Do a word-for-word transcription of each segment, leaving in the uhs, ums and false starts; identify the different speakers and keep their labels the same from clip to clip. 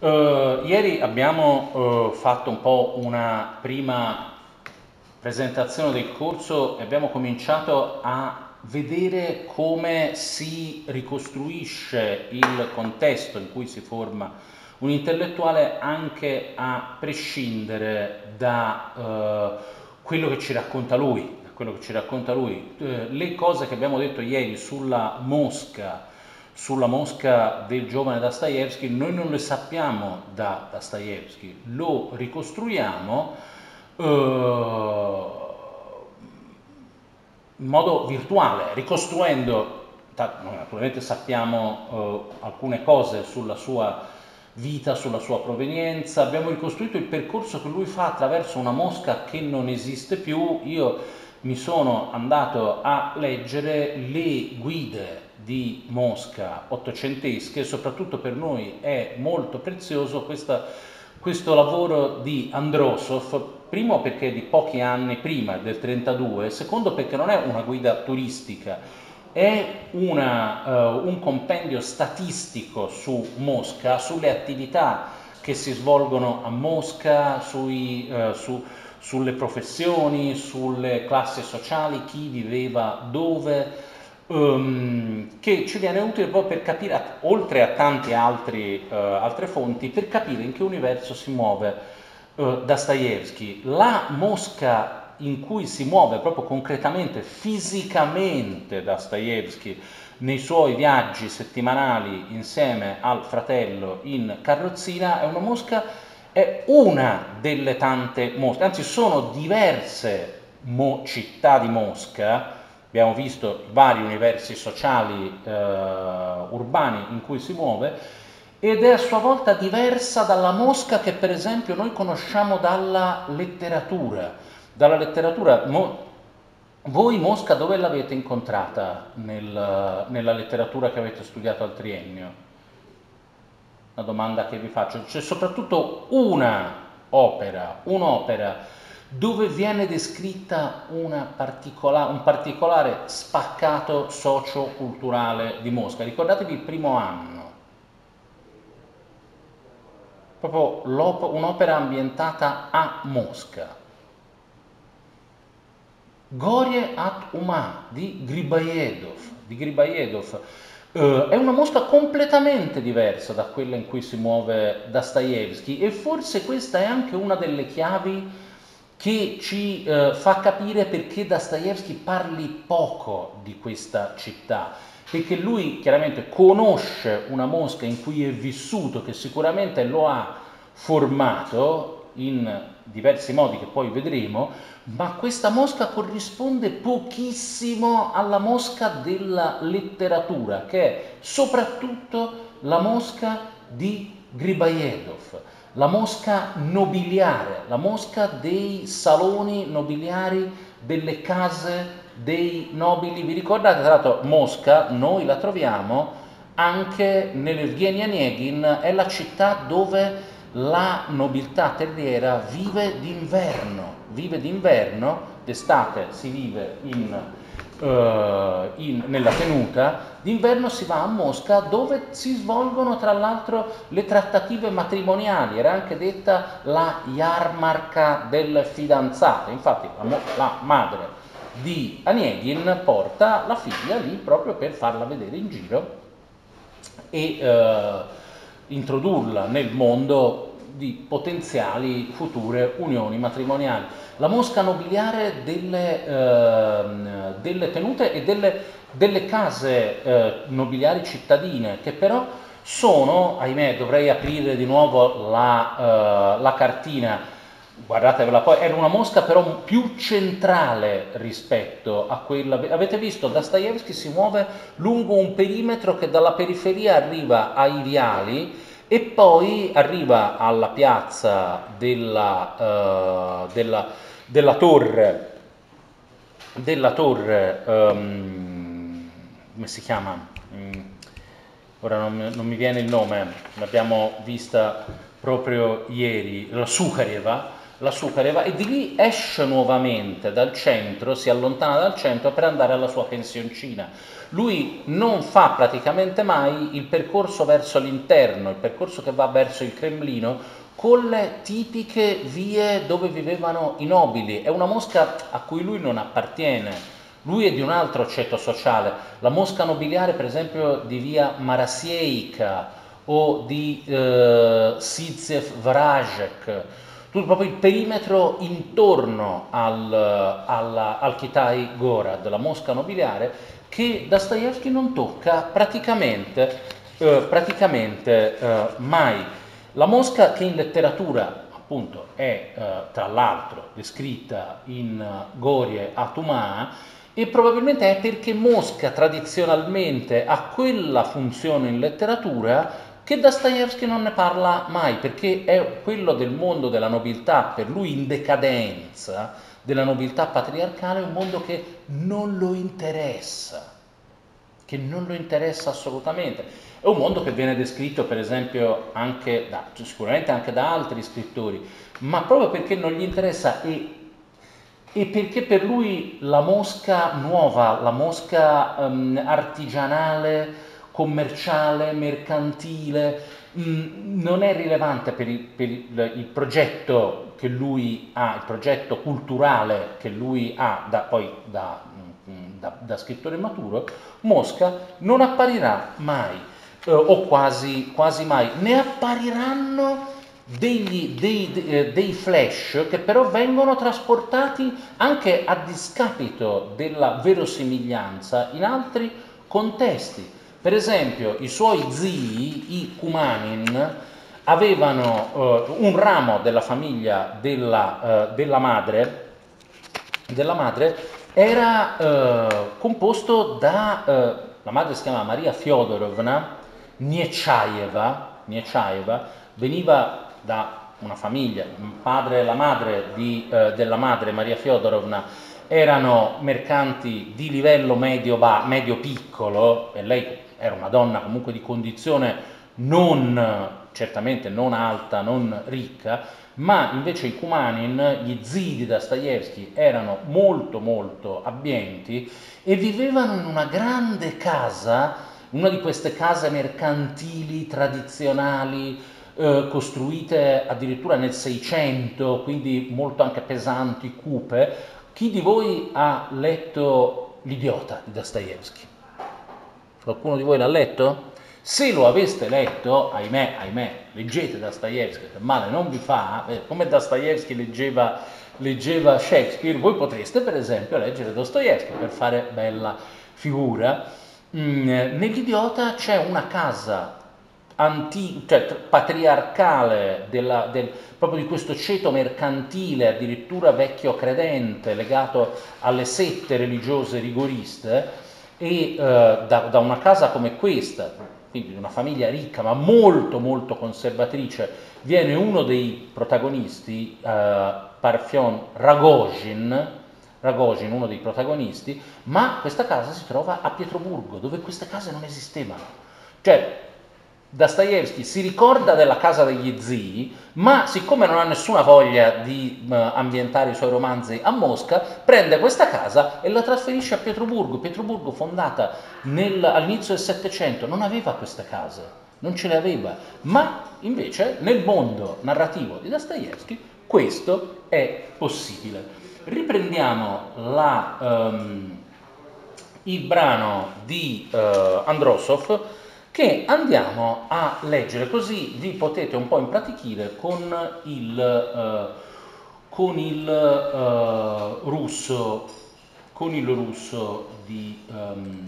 Speaker 1: Uh, ieri abbiamo uh, fatto un po' una prima presentazione del corso e abbiamo cominciato a vedere come si ricostruisce il contesto in cui si forma un intellettuale anche a prescindere da uh, quello che ci racconta lui, da quello che ci racconta lui. Uh, le cose che abbiamo detto ieri sulla Mosca, sulla Mosca del giovane Dostoevsky, noi non le sappiamo da Dostoevsky, lo ricostruiamo eh, in modo virtuale, ricostruendo, noi naturalmente sappiamo eh, alcune cose sulla sua vita, sulla sua provenienza, abbiamo ricostruito il percorso che lui fa attraverso una Mosca che non esiste più. Io mi sono andato a leggere le guide di Mosca ottocentesche e soprattutto per noi è molto prezioso questa, questo lavoro di Androsov, primo perché è di pochi anni prima del trentadue, secondo perché non è una guida turistica, è una, uh, un compendio statistico su Mosca, sulle attività che si svolgono a Mosca, sui, uh, su, sulle professioni, sulle classi sociali, chi viveva dove, um, che ci viene utile proprio per capire, oltre a tante altri, uh, altre fonti, per capire in che universo si muove uh, Dostoevsky. La Mosca in cui si muove proprio concretamente, fisicamente Dostoevsky nei suoi viaggi settimanali insieme al fratello in carrozzina, è una Mosca, è una delle tante Mosche, anzi sono diverse mo- città di Mosca. Abbiamo visto i vari universi sociali eh, urbani in cui si muove, ed è a sua volta diversa dalla Mosca che per esempio noi conosciamo dalla letteratura. Dalla letteratura, mo, voi Mosca dove l'avete incontrata nel, nella letteratura che avete studiato al triennio? Una domanda che vi faccio. C'è soprattutto una opera, un'opera dove viene descritta una particola- un particolare spaccato socio-culturale di Mosca. Ricordatevi il primo anno, proprio un'opera ambientata a Mosca. Gorie at Uma di Gribajedov, di Gribajedov. Uh, è una Mosca completamente diversa da quella in cui si muove Dostoevsky e forse questa è anche una delle chiavi che ci uh, fa capire perché Dostoevsky parli poco di questa città, perché lui chiaramente conosce una Mosca in cui è vissuto, che sicuramente lo ha formato in diversi modi che poi vedremo, ma questa Mosca corrisponde pochissimo alla Mosca della letteratura, che è soprattutto la Mosca di Gribajedov, la Mosca nobiliare, la Mosca dei saloni nobiliari, delle case dei nobili. Vi ricordate, tra l'altro, Mosca noi la troviamo anche nell'Evgeny Onegin, è la città dove la nobiltà terriera vive d'inverno, vive d'inverno, d'estate si vive in, uh, in, nella tenuta, d'inverno si va a Mosca dove si svolgono tra l'altro le trattative matrimoniali, era anche detta la Yarmarka del fidanzato, infatti la, la madre di Onegin porta la figlia lì proprio per farla vedere in giro e uh, introdurla nel mondo di potenziali future unioni matrimoniali. La Mosca nobiliare delle, eh, delle tenute e delle, delle case eh, nobiliari cittadine, che però sono, ahimè, dovrei aprire di nuovo la, eh, la cartina, guardatevela poi, era una Mosca però più centrale rispetto a quella. Avete visto, Dostoevsky si muove lungo un perimetro che dalla periferia arriva ai viali e poi arriva alla piazza della, uh, della, della torre, della torre, um, come si chiama? Mm, ora non, non mi viene il nome, l'abbiamo vista proprio ieri, la Sukhareva, la Sukareva, e di lì esce nuovamente dal centro, si allontana dal centro per andare alla sua pensioncina. Lui non fa praticamente mai il percorso verso l'interno, il percorso che va verso il Cremlino, con le tipiche vie dove vivevano i nobili. È una Mosca a cui lui non appartiene, lui è di un altro ceto sociale. La Mosca nobiliare, per esempio, di via Marasiejka o di eh, Sidzev Vrajek, tutto proprio il perimetro intorno al, alla, al Kitai Gorod, la Mosca nobiliare, che Dostoevskij non tocca praticamente, eh, praticamente eh, mai. La Mosca, che in letteratura appunto è eh, tra l'altro descritta in uh, Gorie a Tumà, e probabilmente è perché Mosca tradizionalmente ha quella funzione in letteratura che Dostoevskij non ne parla mai, perché è quello del mondo della nobiltà, per lui in decadenza, della nobiltà patriarcale, un mondo che non lo interessa, che non lo interessa assolutamente. È un mondo che viene descritto per esempio anche da, sicuramente anche da altri scrittori, ma proprio perché non gli interessa, e, e perché per lui la Mosca nuova, la Mosca um, artigianale, commerciale, mercantile, mh, non è rilevante per, il, per il, il progetto che lui ha, il progetto culturale che lui ha da, poi da, mh, da, da scrittore maturo. Mosca non apparirà mai, eh, o quasi, quasi mai. Ne appariranno degli, dei, dei, dei flash che però vengono trasportati anche a discapito della verosimiglianza in altri contesti. Per esempio, i suoi zii, i Kumanin, avevano eh, un ramo della famiglia della, eh, della madre, della madre era eh, composto da, eh, la madre si chiama Maria Fyodorovna Nechaeva, Nechaeva, veniva da una famiglia, il padre e la madre di, eh, della madre Maria Fyodorovna erano mercanti di livello medio, ba, medio piccolo, e lei era una donna comunque di condizione non, certamente non alta, non ricca, ma invece i Kumanin, gli zii di Dostoevskij, erano molto molto abbienti e vivevano in una grande casa, una di queste case mercantili tradizionali, eh, costruite addirittura nel Seicento, quindi molto anche pesanti, cupe. Chi di voi ha letto L'idiota di Dostoevskij? Qualcuno di voi l'ha letto? Se lo aveste letto, ahimè, ahimè, leggete Dostoevskij, che male non vi fa, eh, come Dostoevskij leggeva, leggeva Shakespeare, voi potreste per esempio leggere Dostoevskij per fare bella figura. Mm, nell'Idiota c'è una casa anti, cioè, patriarcale della, del, proprio di questo ceto mercantile, addirittura vecchio credente, legato alle sette religiose rigoriste, e eh, da, da una casa come questa, quindi di una famiglia ricca ma molto molto conservatrice, viene uno dei protagonisti, eh, Parfion Ragozin, Ragozin, uno dei protagonisti, ma questa casa si trova a Pietroburgo, dove queste case non esistevano. Cioè, Dostoevskij si ricorda della casa degli zii, ma siccome non ha nessuna voglia di uh, ambientare i suoi romanzi a Mosca, prende questa casa e la trasferisce a Pietroburgo. Pietroburgo, fondata nel, all'inizio del Settecento, non aveva queste case, non ce le aveva, ma invece nel mondo narrativo di Dostoevskij questo è possibile. Riprendiamo la, um, il brano di uh, Androsov, che andiamo a leggere, così vi potete un po' impratichire con il, eh, con il eh, russo, con il russo di, um,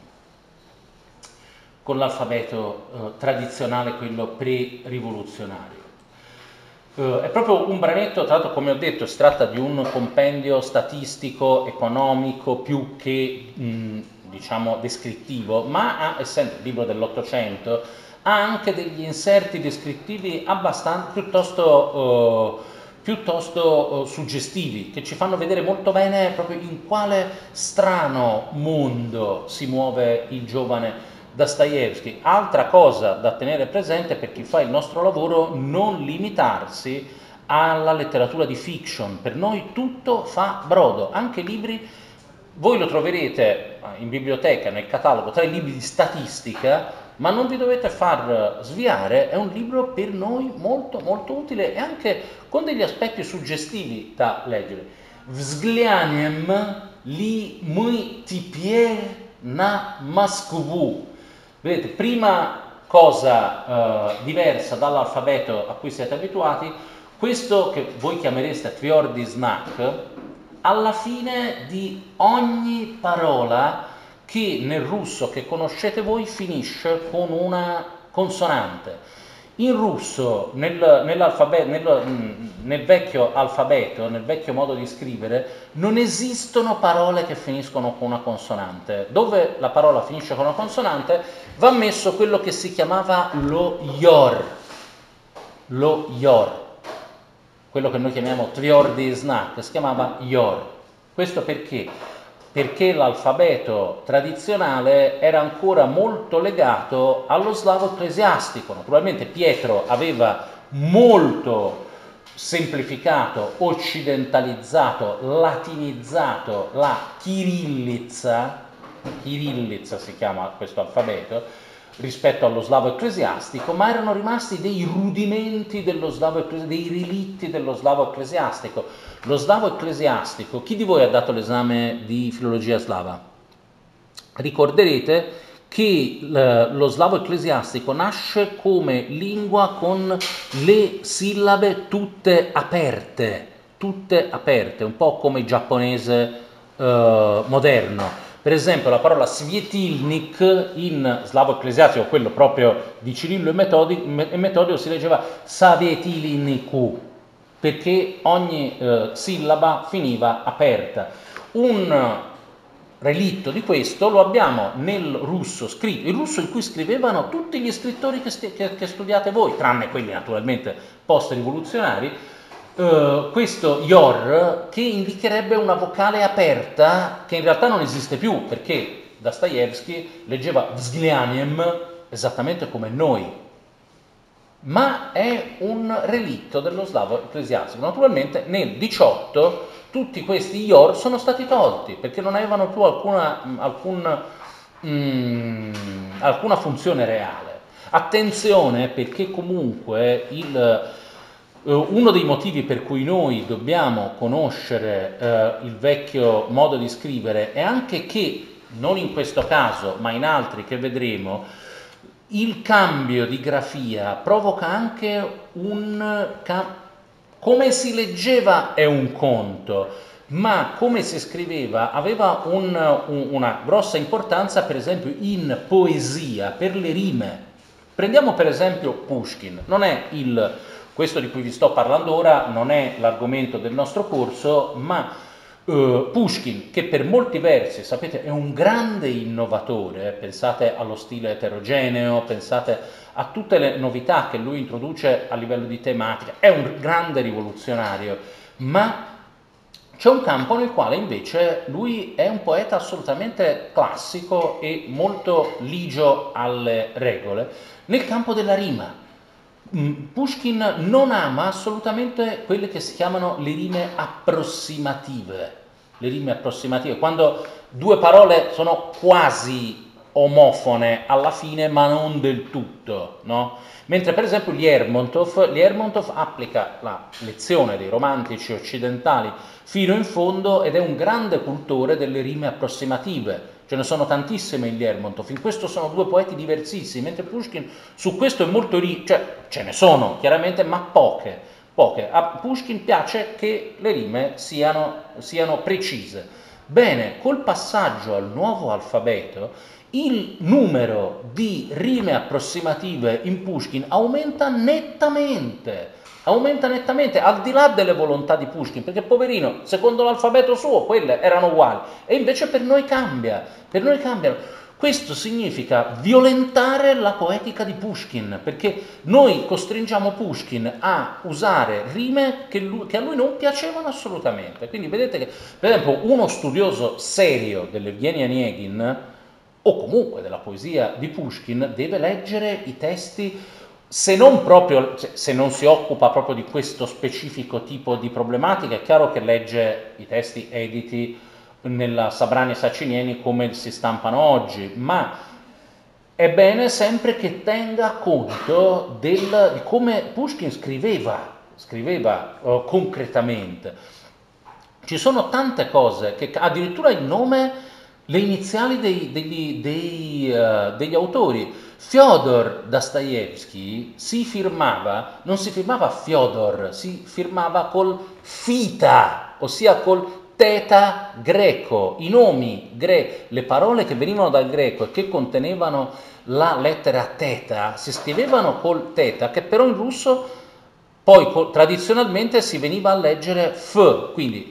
Speaker 1: con l'alfabeto eh, tradizionale, quello pre-rivoluzionario. Uh, è proprio un branetto, tra l'altro, come ho detto, si tratta di un compendio statistico, economico, più che mh, diciamo descrittivo, ma ha, essendo il libro dell'Ottocento, ha anche degli inserti descrittivi abbastanza piuttosto, uh, piuttosto uh, suggestivi, che ci fanno vedere molto bene proprio in quale strano mondo si muove il giovane Dostoevskij. Altra cosa da tenere presente per chi fa il nostro lavoro: non limitarsi alla letteratura di fiction. Per noi tutto fa brodo, anche libri. Voi lo troverete in biblioteca, nel catalogo, tra i libri di statistica, ma non vi dovete far sviare, è un libro per noi molto molto utile e anche con degli aspetti suggestivi da leggere. Vzglianiem li my tipier na Moscovu. Vedete, prima cosa eh, diversa dall'alfabeto a cui siete abituati, questo che voi chiamereste tviordi znak, alla fine di ogni parola che nel russo che conoscete voi finisce con una consonante. In russo, nel, nell'alfabeto, nel, nel vecchio alfabeto, nel vecchio modo di scrivere, non esistono parole che finiscono con una consonante. Dove la parola finisce con una consonante va messo quello che si chiamava lo yor, lo yor. Quello che noi chiamiamo tviordi znak, si chiamava yor. Questo perché? Perché l'alfabeto tradizionale era ancora molto legato allo slavo ecclesiastico. Naturalmente Pietro aveva molto semplificato, occidentalizzato, latinizzato la chirillizza, chirillizza si chiama questo alfabeto, rispetto allo slavo ecclesiastico, ma erano rimasti dei rudimenti dello slavo ecclesiastico, dei relitti dello slavo ecclesiastico. Lo slavo ecclesiastico, chi di voi ha dato l'esame di filologia slava? Ricorderete che lo slavo ecclesiastico nasce come lingua con le sillabe tutte aperte, tutte aperte, un po' come il giapponese eh, moderno. Per esempio la parola svietilnik in slavo ecclesiastico, quello proprio di Cirillo e Metodio, si leggeva savietiliniku, perché ogni eh, sillaba finiva aperta. Un relitto di questo lo abbiamo nel russo scritto, il russo in cui scrivevano tutti gli scrittori che, st- che, che studiate voi, tranne quelli naturalmente post-rivoluzionari. Uh, questo yor che indicherebbe una vocale aperta che in realtà non esiste più, perché Dostoevskij leggeva vzglianiem esattamente come noi, ma è un relitto dello slavo ecclesiastico. Naturalmente nel diciotto tutti questi yor sono stati tolti perché non avevano più alcuna, alcun, mm, alcuna funzione reale. Attenzione, perché comunque il uno dei motivi per cui noi dobbiamo conoscere eh, il vecchio modo di scrivere è anche che, non in questo caso, ma in altri che vedremo, il cambio di grafia provoca anche un... Cam- come si leggeva è un conto, ma come si scriveva aveva un, un, una grossa importanza, per esempio, in poesia, per le rime. Prendiamo per esempio Pushkin, non è il... Questo di cui vi sto parlando ora non è l'argomento del nostro corso, ma uh, Pushkin, che per molti versi, sapete, è un grande innovatore, pensate allo stile eterogeneo, pensate a tutte le novità che lui introduce a livello di tematica, è un grande rivoluzionario, ma c'è un campo nel quale invece lui è un poeta assolutamente classico e molto ligio alle regole, nel campo della rima. Pushkin non ama assolutamente quelle che si chiamano le rime approssimative, le rime approssimative, quando due parole sono quasi omofone alla fine ma non del tutto, no? Mentre per esempio Lermontov, Lermontov applica la lezione dei romantici occidentali fino in fondo ed è un grande cultore delle rime approssimative. Ce ne sono tantissime in Lermontov, in questo sono due poeti diversissimi, mentre Pushkin su questo è molto ricco, cioè ce ne sono chiaramente, ma poche, poche. A Pushkin piace che le rime siano, siano precise. Bene, col passaggio al nuovo alfabeto, il numero di rime approssimative in Pushkin aumenta nettamente. Aumenta nettamente, al di là delle volontà di Pushkin, perché poverino, secondo l'alfabeto suo, quelle erano uguali, e invece per noi cambia, per noi cambiano. Questo significa violentare la poetica di Pushkin, perché noi costringiamo Pushkin a usare rime che, lui, che a lui non piacevano assolutamente. Quindi vedete che, per esempio, uno studioso serio dell'Evgeny Onegin, o comunque della poesia di Pushkin, deve leggere i testi se non proprio, se non si occupa proprio di questo specifico tipo di problematica, è chiaro che legge i testi editi nella Sabrani e Sacinieni come si stampano oggi, ma è bene sempre che tenga conto del, di come Pushkin scriveva, scriveva uh, concretamente. Ci sono tante cose, che addirittura il nome, le iniziali dei, degli, dei, uh, degli autori. Fyodor Dostoevsky si firmava, non si firmava Fyodor, si firmava col fita, ossia col teta greco. I nomi grechi, le parole che venivano dal greco e che contenevano la lettera teta si scrivevano col teta, che però in russo poi co- tradizionalmente si veniva a leggere f, quindi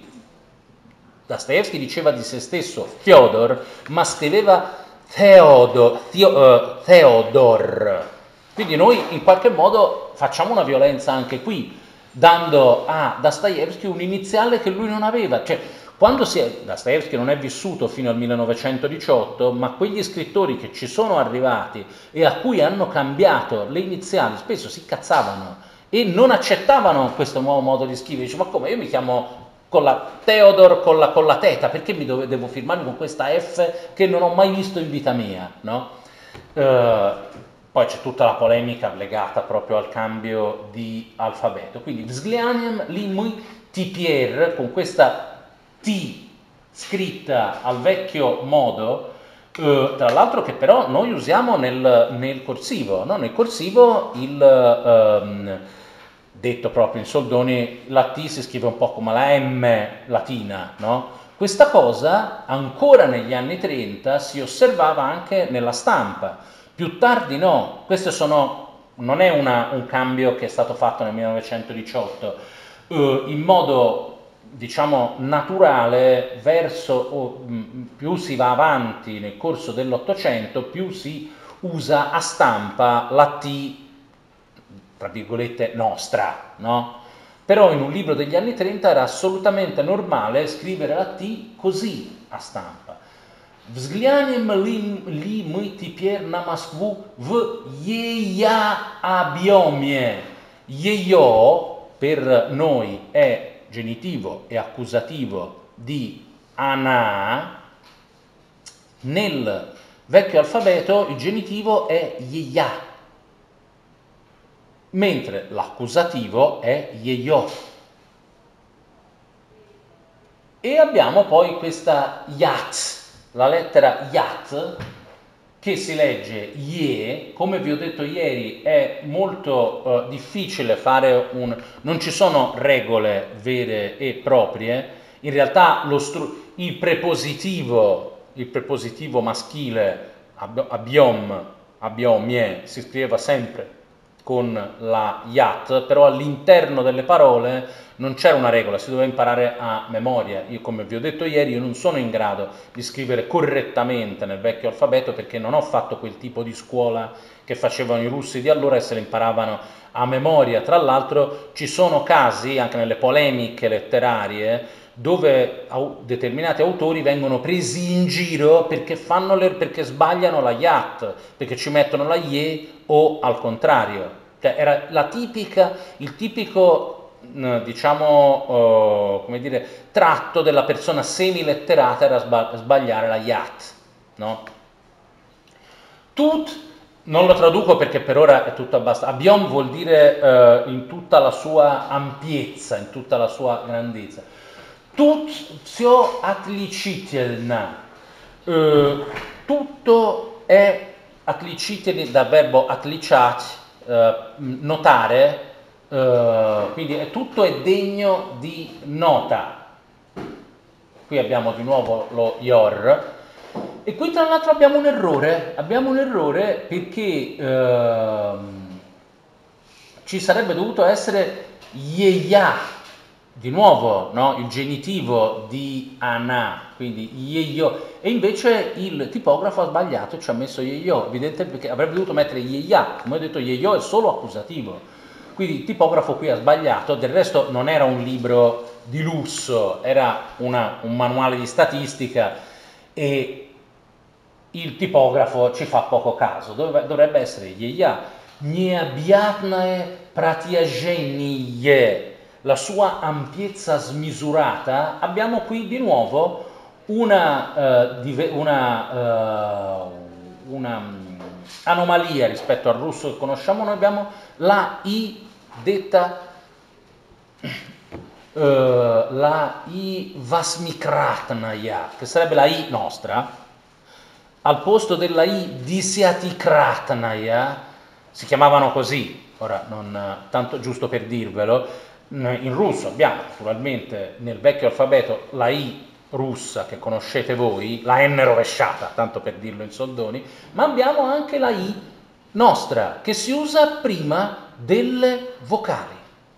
Speaker 1: Dostoevsky diceva di se stesso Fyodor, ma scriveva Theodor, Theo, uh, Theodor. Quindi noi in qualche modo facciamo una violenza anche qui, dando a Dostoevsky un'iniziale che lui non aveva. Cioè, quando si è, Dostoevsky non è vissuto fino al millenovecentodiciotto, ma quegli scrittori che ci sono arrivati e a cui hanno cambiato le iniziali spesso si cazzavano e non accettavano questo nuovo modo di scrivere. Dice, ma come, io mi chiamo con la Theodor, con la, con la teta, perché mi dove, devo firmarmi con questa F che non ho mai visto in vita mia, no? Uh, poi c'è tutta la polemica legata proprio al cambio di alfabeto. Quindi Vzglianem Limuj Tipier, con questa T scritta al vecchio modo, uh, tra l'altro che però noi usiamo nel, nel corsivo, no? Nel corsivo il... Um, detto proprio in soldoni, la T si scrive un po' come la M latina, no? Questa cosa ancora negli anni trenta si osservava anche nella stampa, più tardi no, questo sono, non è una, un cambio che è stato fatto nel millenovecentodiciotto, eh, in modo diciamo naturale, verso, oh, più si va avanti nel corso dell'Ottocento, più si usa a stampa la T tra virgolette nostra, no? Però in un libro degli anni trenta era assolutamente normale scrivere la T così a stampa. Vzglianem li my teper na Moskvu v jeja abiomie. Jejo per noi è genitivo e accusativo di ana. Nel vecchio alfabeto il genitivo è jeja, mentre l'accusativo è yeyo. E abbiamo poi questa yat, la lettera yat, che si legge ye. Come vi ho detto ieri, è molto uh, difficile fare un... non ci sono regole vere e proprie. In realtà lo stru... il prepositivo, il prepositivo maschile abiom, abiomie, si scriveva sempre con la yat, però all'interno delle parole non c'era una regola, si doveva imparare a memoria. Io, come vi ho detto ieri, io non sono in grado di scrivere correttamente nel vecchio alfabeto perché non ho fatto quel tipo di scuola che facevano i russi di allora e se le imparavano a memoria. Tra l'altro ci sono casi, anche nelle polemiche letterarie, dove determinati autori vengono presi in giro perché, fanno le, perché sbagliano la yat, perché ci mettono la ye o al contrario. Cioè era la tipica, il tipico, diciamo, uh, come dire, tratto della persona semiletterata era sbagliare la yat, no? Tut, non lo traduco perché per ora è tutto abbastanza. Abiom vuol dire uh, in tutta la sua ampiezza, in tutta la sua grandezza. Tut все отличительно. Uh, tutto è отличительно dal verbo отличать, uh, notare, uh, quindi è, tutto è degno di nota. Qui abbiamo di nuovo lo yor. E qui tra l'altro abbiamo un errore, abbiamo un errore perché uh, ci sarebbe dovuto essere yeya. Di nuovo, no? Il genitivo di ana, quindi yeyo, e invece il tipografo ha sbagliato e ci ha messo yeyo, evidente perché avrebbe dovuto mettere yeya, come ho detto yeyo è solo accusativo, quindi il tipografo qui ha sbagliato. Del resto non era un libro di lusso, era una, un manuale di statistica e il tipografo ci fa poco caso, dovrebbe essere yeya. Neabiatnae pratiagenie, la sua ampiezza smisurata, abbiamo qui di nuovo una, uh, una, uh, una um, anomalia rispetto al russo che conosciamo. Noi abbiamo la I detta uh, la I vasmikratnaya, che sarebbe la I nostra, al posto della I disiatikratnaya, si chiamavano così, ora non tanto giusto per dirvelo. In russo abbiamo naturalmente nel vecchio alfabeto la I russa che conoscete voi, la N rovesciata, tanto per dirlo in soldoni, ma abbiamo anche la I nostra che si usa prima delle vocali.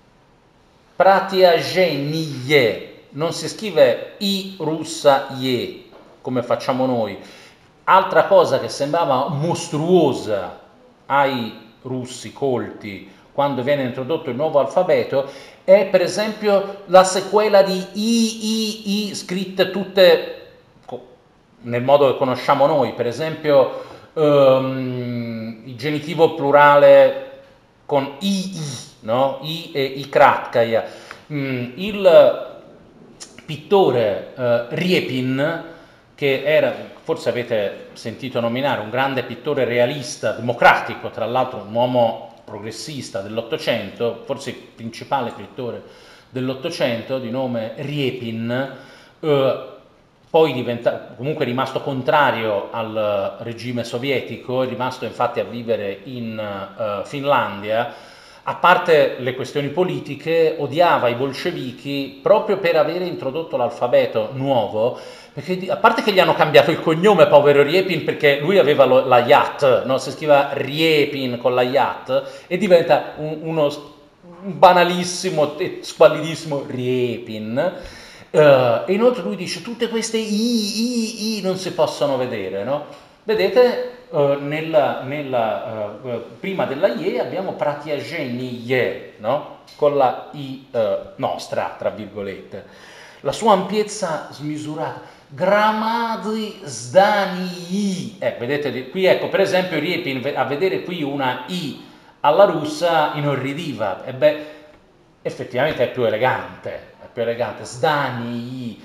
Speaker 1: Pratiagenie, non si scrive I russa ye come facciamo noi. Altra cosa che sembrava mostruosa ai russi colti quando viene introdotto il nuovo alfabeto è per esempio la sequela di I, I, I scritte tutte nel modo che conosciamo noi, per esempio um, il genitivo plurale con I, I, no? I e I kratkaya. Mm, il pittore uh, Riepin, che era, forse avete sentito nominare, un grande pittore realista, democratico, tra l'altro un uomo progressista dell'Ottocento, forse il principale pittore dell'Ottocento, di nome Riepin, eh, poi diventa, comunque è rimasto contrario al regime sovietico, è rimasto infatti a vivere in uh, Finlandia. A parte le questioni politiche, odiava i bolscevichi proprio per avere introdotto l'alfabeto nuovo, perché a parte che gli hanno cambiato il cognome, povero Riepin, perché lui aveva lo, la Yat, no? Si scrive Riepin con la Yat e diventa un, uno un banalissimo e squallidissimo Riepin. Uh, e inoltre lui dice tutte queste I, I, I non si possono vedere, no? Vedete, uh, nella, nella, uh, prima della IE abbiamo pratiagenie, no? Con la I uh, nostra, tra virgolette. La sua ampiezza smisurata. Gramadi zdanii. Eh, vedete, qui ecco, per esempio, Riepin a vedere qui una I alla russa inorridiva. E beh, effettivamente è più elegante. Più elegante, Zdanii,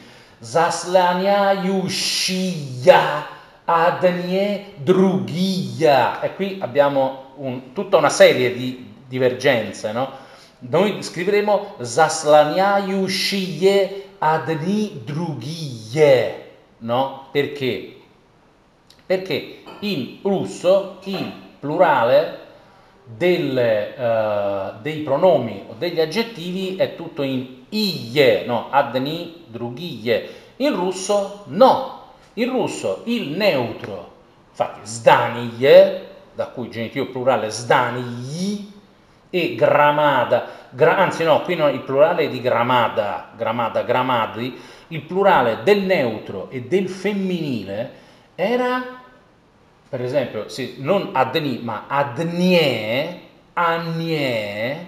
Speaker 1: Zaslaniayushia, Adnie Drugia. E qui abbiamo un, tutta una serie di divergenze, no? Noi scriveremo Zaslaniayushie Adni Drugie, no? Perché? Perché in russo il plurale delle, uh, dei pronomi o degli aggettivi è tutto in iye, no, adni, drughie. In russo no, in russo il neutro, infatti zdaniye, da cui il genitivo plurale zdanii, e gramada, gra, anzi no, qui no, il plurale è di gramada, gramada, gramadi, il plurale del neutro e del femminile era, per esempio, sì, non adni, ma adnie, anie,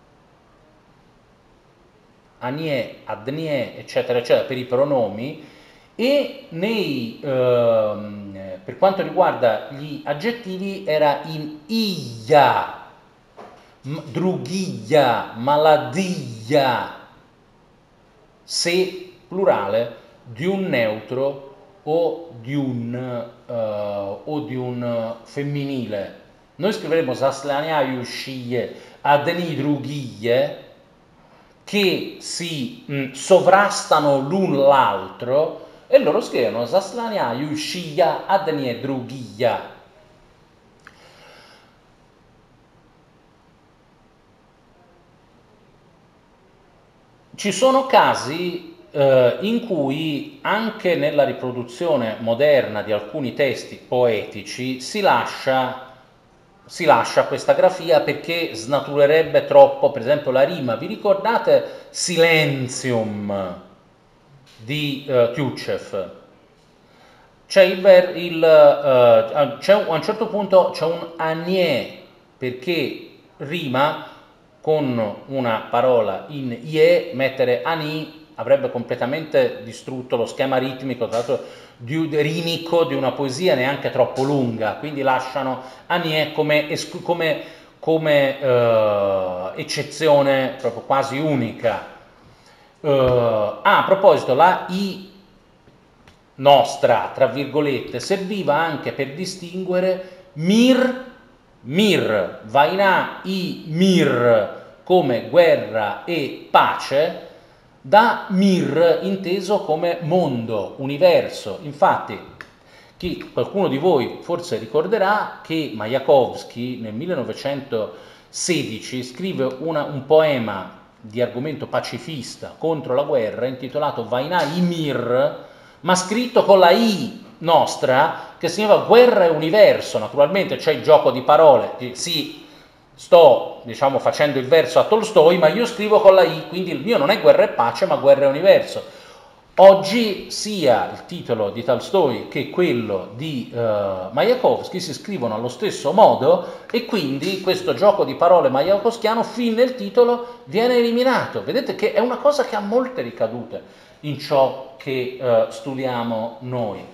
Speaker 1: anie, adnie, eccetera, eccetera, per i pronomi. E nei, ehm, per quanto riguarda gli aggettivi era in ia, drughia, maladia, se plurale di un neutro o di un, uh, o di un femminile. Noi scriveremo Zaslaniayushie adni drughie, che si mh, sovrastano l'un l'altro, e loro scrivono Zaslaniayushia adni drughia. Ci sono casi eh, in cui anche nella riproduzione moderna di alcuni testi poetici si lascia, si lascia questa grafia perché snaturerebbe troppo, per esempio, la rima. Vi ricordate Silenzium di uh, Tyutchev? C'è il, ver, il uh, c'è un, a un certo punto c'è un anie perché rima con una parola in ie, mettere ani avrebbe completamente distrutto lo schema ritmico, tra l'altro di, rimico di una poesia neanche troppo lunga, quindi lasciano anie come, come, come eh, eccezione proprio quasi unica. Eh, ah, a proposito, la I nostra, tra virgolette, serviva anche per distinguere mir, mir, vaina i mir come guerra e pace, da mir inteso come mondo, universo. Infatti, chi, qualcuno di voi forse ricorderà che Majakovskij nel millenovecentosedici scrive una, un poema di argomento pacifista contro la guerra intitolato Vaina i mir, ma scritto con la I nostra, che significa guerra e universo. Naturalmente c'è il gioco di parole, sì, sto diciamo facendo il verso a Tolstoi, ma io scrivo con la I, quindi il mio non è guerra e pace, ma guerra e universo. Oggi sia il titolo di Tolstoi che quello di uh, Majakovskij si scrivono allo stesso modo, e quindi questo gioco di parole majakovskiano fin nel titolo viene eliminato. Vedete che è una cosa che ha molte ricadute in ciò che uh, studiamo noi.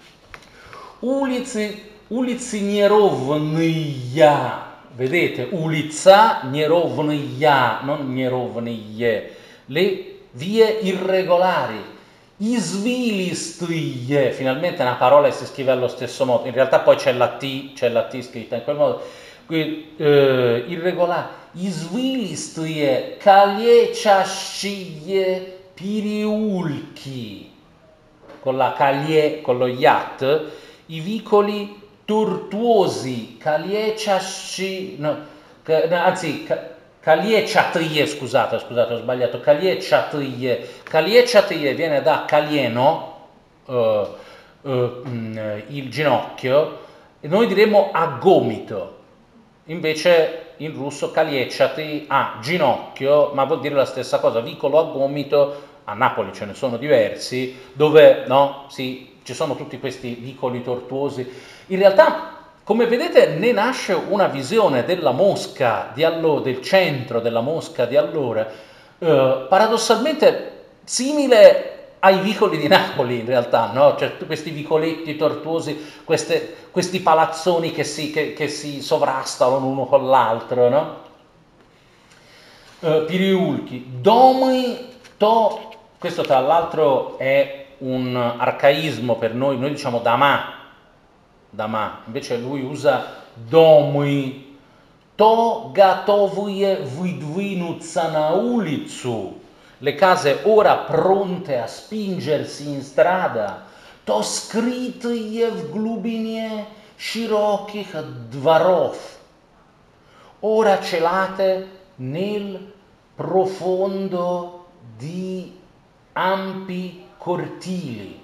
Speaker 1: Ulici, ulici nerovnija, vedete, ulica nerovnija, non nerovnije, le vie irregolari. Izvilistije, finalmente una parola che si scrive allo stesso modo, in realtà poi c'è la T, c'è la T scritta in quel modo, quindi, eh, irregolare. Izvilistije, kalječašije, piriulchi, con la calie, con lo iat, i vicoli tortuosi, kalječaši, no, anzi, Kalječatrije, scusate, scusate, ho sbagliato, Kalječatrije. Kalječatrije viene da kalieno, uh, uh, il ginocchio, e noi diremmo a gomito. Invece in russo Kalječatri a ginocchio, ma vuol dire la stessa cosa, vicolo a gomito. A Napoli ce ne sono diversi, dove no, sì, ci sono tutti questi vicoli tortuosi. In realtà, come vedete, ne nasce una visione della Mosca di allora, del centro della Mosca di allora, eh, paradossalmente simile ai vicoli di Napoli in realtà, no? Cioè questi vicoletti tortuosi, queste, questi palazzoni che si, che, che si sovrastano l'uno con l'altro, no? Eh, Piriulchi, domi to, questo tra l'altro è un arcaismo per noi, noi diciamo dama, dama, invece lui usa domi, to gatovuje vidvinuca na ulicu, le case ora pronte a spingersi in strada, to skrytije v glubinie širokih dvarov, ora celate nel profondo di ampi cortili,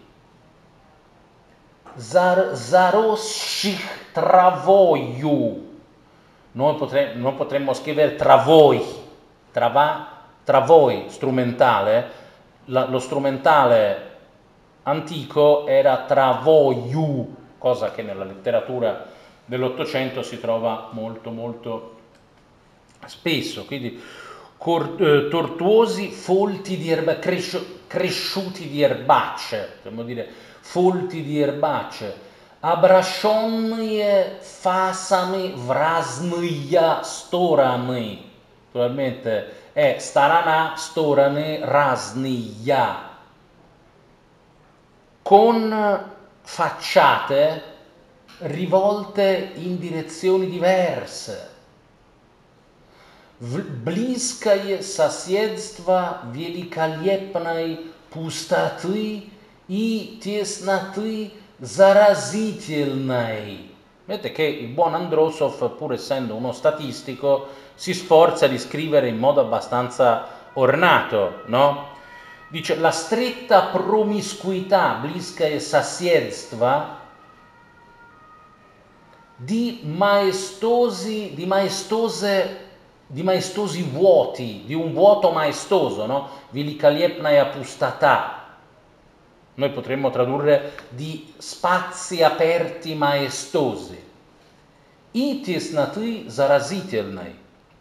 Speaker 1: zar, zaroscih travoiu. Noi potremmo, non potremmo scrivere travoi, trava, travoi, strumentale, la, lo strumentale antico era travoiu, cosa che nella letteratura dell'Ottocento si trova molto molto spesso. Quindi cor, eh, tortuosi folti di erba, cresci, cresciuti di erbacce, possiamo dire folti di erbacce, обращенные фасами в разные стороны. Naturalmente è starana, storane, разные, con facciate rivolte in direzioni diverse. Близкое соседство великолепной пустоты и тесноты заразительной. Vedete che il buon Androsov, pur essendo uno statistico, si sforza di scrivere in modo abbastanza ornato, no? Dice la stretta promiscuità, близкое соседство, di maestosi, di maestose, di maestosi vuoti, di un vuoto maestoso, no? Великолепная пустота. Noi potremmo tradurre di spazi aperti maestosi. И тесноты заразительной.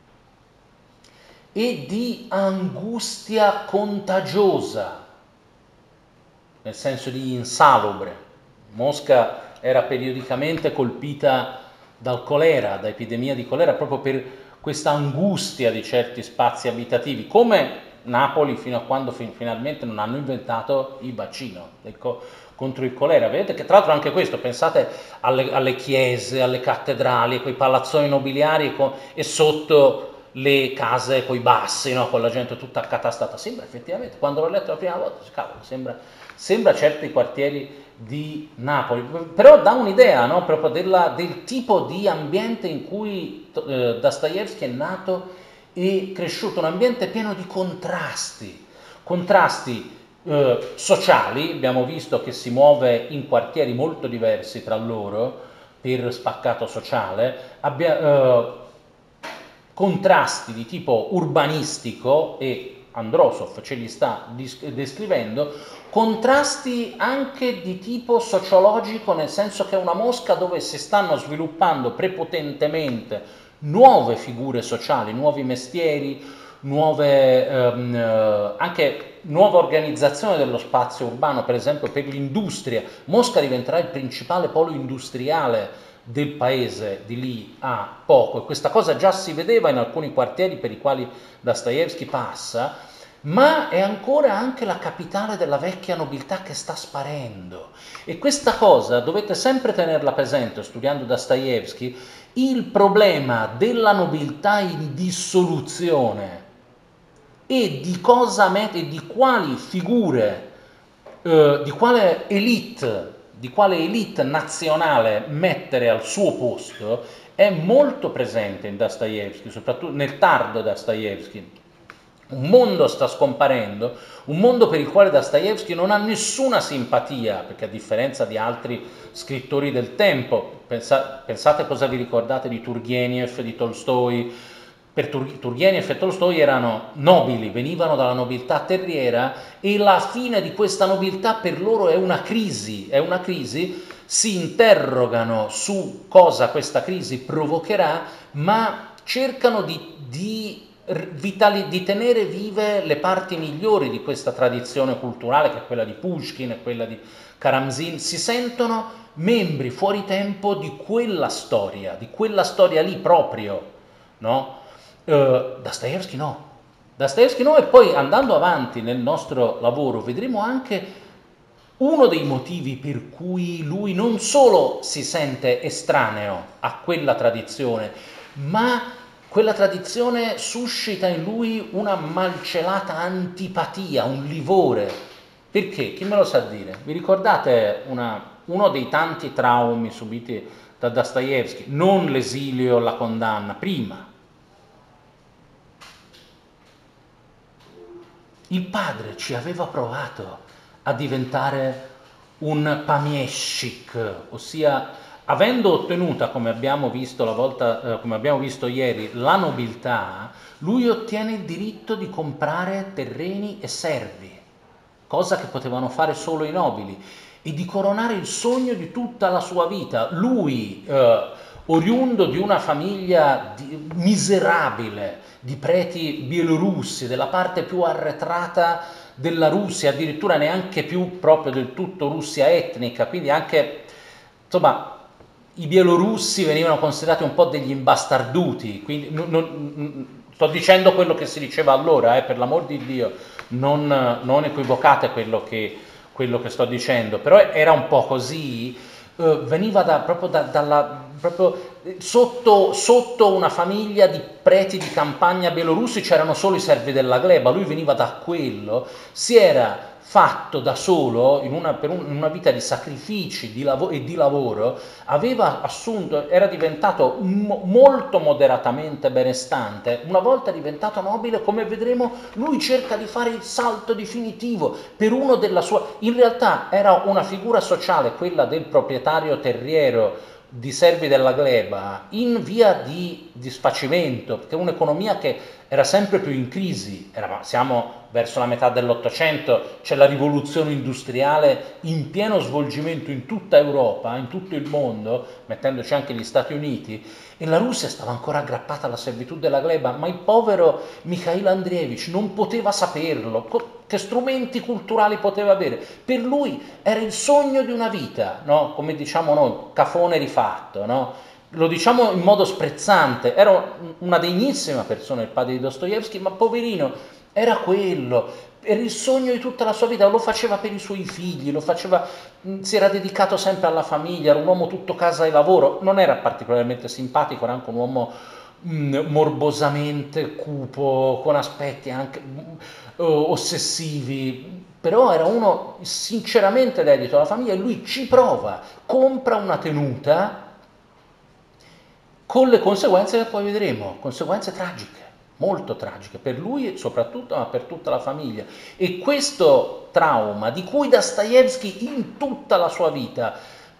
Speaker 1: E di angustia contagiosa, nel senso di insalubre. Mosca era periodicamente colpita dal colera, da epidemia di colera, proprio per questa angustia di certi spazi abitativi, come Napoli fino a quando fin- finalmente non hanno inventato il vaccino ecco, contro il colera. Vedete che tra l'altro anche questo, pensate alle, alle chiese, alle cattedrali, quei palazzoni nobiliari e, co- e sotto le case coi bassi, no? Con la gente tutta accatastata. Sembra effettivamente, quando l'ho letto la prima volta, cavolo, sembra, sembra certi quartieri di Napoli, però dà un'idea, no? Proprio della, del tipo di ambiente in cui eh, Dostoevsky è nato e cresciuto, un ambiente pieno di contrasti, contrasti eh, sociali. Abbiamo visto che si muove in quartieri molto diversi tra loro per spaccato sociale, abbia, eh, contrasti di tipo urbanistico, e Androsov ce li sta descrivendo, contrasti anche di tipo sociologico, nel senso che è una mosca dove si stanno sviluppando prepotentemente nuove figure sociali, nuovi mestieri, nuove, ehm, eh, anche nuova organizzazione dello spazio urbano, per esempio per l'industria. Mosca diventerà il principale polo industriale del paese di lì a poco, e questa cosa già si vedeva in alcuni quartieri per i quali Dostoevsky passa, ma è ancora anche la capitale della vecchia nobiltà che sta sparendo. E questa cosa dovete sempre tenerla presente studiando Dostoevsky, il problema della nobiltà in dissoluzione e di cosa met- e di quali figure, eh, di quale elite, di quale elite nazionale mettere al suo posto è molto presente in Dostoevsky, soprattutto nel tardo Dostoevsky. Un mondo sta scomparendo, un mondo per il quale Dostoevsky non ha nessuna simpatia, perché a differenza di altri scrittori del tempo, pensa, pensate cosa vi ricordate di Turgenev, di Tolstoi. Per Tur- Turgenev e Tolstoi erano nobili, venivano dalla nobiltà terriera, e la fine di questa nobiltà per loro è una crisi, è una crisi, si interrogano su cosa questa crisi provocherà, ma cercano di, di vitali- di tenere vive le parti migliori di questa tradizione culturale, che è quella di Pushkin e quella di Karamzin. Si sentono membri fuori tempo di quella storia, di quella storia lì proprio, no? Uh, Dostoevsky no. Dostoevsky no, e poi andando avanti nel nostro lavoro vedremo anche uno dei motivi per cui lui non solo si sente estraneo a quella tradizione, ma quella tradizione suscita in lui una malcelata antipatia, un livore. Perché? Chi me lo sa dire? Vi ricordate una, uno dei tanti traumi subiti da Dostoevsky? Non l'esilio o la condanna, prima. Il padre ci aveva provato a diventare un pamieshchik, ossia avendo ottenuta, come abbiamo visto la volta, eh, come abbiamo visto ieri, la nobiltà, lui ottiene il diritto di comprare terreni e servi, cosa che potevano fare solo i nobili, e di coronare il sogno di tutta la sua vita. Lui, eh, oriundo di una famiglia di, miserabile, di preti bielorussi, della parte più arretrata della Russia, addirittura neanche più proprio del tutto Russia etnica, quindi anche, insomma, i bielorussi venivano considerati un po' degli imbastarduti, quindi non, non, sto dicendo quello che si diceva allora, eh, per l'amor di Dio, non, non equivocate quello che, quello che sto dicendo, però era un po' così, eh, veniva da, proprio, da, dalla, proprio sotto, sotto una famiglia di preti di campagna bielorussi c'erano solo i servi della gleba, lui veniva da quello, si era fatto da solo in una, per un, in una vita di sacrifici di lav- e di lavoro, aveva assunto, era diventato mo- molto moderatamente benestante. Una volta diventato nobile, come vedremo, lui cerca di fare il salto definitivo per uno della sua, in realtà era una figura sociale, quella del proprietario terriero di servi della gleba, in via di disfacimento, perché un'economia che era sempre più in crisi, era, siamo verso la metà dell'Ottocento, c'è la rivoluzione industriale in pieno svolgimento in tutta Europa, in tutto il mondo, mettendoci anche gli Stati Uniti, e la Russia stava ancora aggrappata alla servitù della gleba, ma il povero Mikhail Andreevich non poteva saperlo, che strumenti culturali poteva avere? Per lui era il sogno di una vita, no? Come diciamo noi, cafone rifatto, no? lo diciamo in modo sprezzante, era una degnissima persona il padre di Dostoevskij, ma poverino, era quello, era il sogno di tutta la sua vita, lo faceva per i suoi figli, lo faceva, si era dedicato sempre alla famiglia, era un uomo tutto casa e lavoro, non era particolarmente simpatico, era anche un uomo mh, morbosamente cupo, con aspetti anche uh, ossessivi, però era uno sinceramente dedito alla famiglia e lui ci prova, compra una tenuta con le conseguenze che poi vedremo, conseguenze tragiche, molto tragiche, per lui soprattutto, ma per tutta la famiglia. E questo trauma, di cui Dostoevskij in tutta la sua vita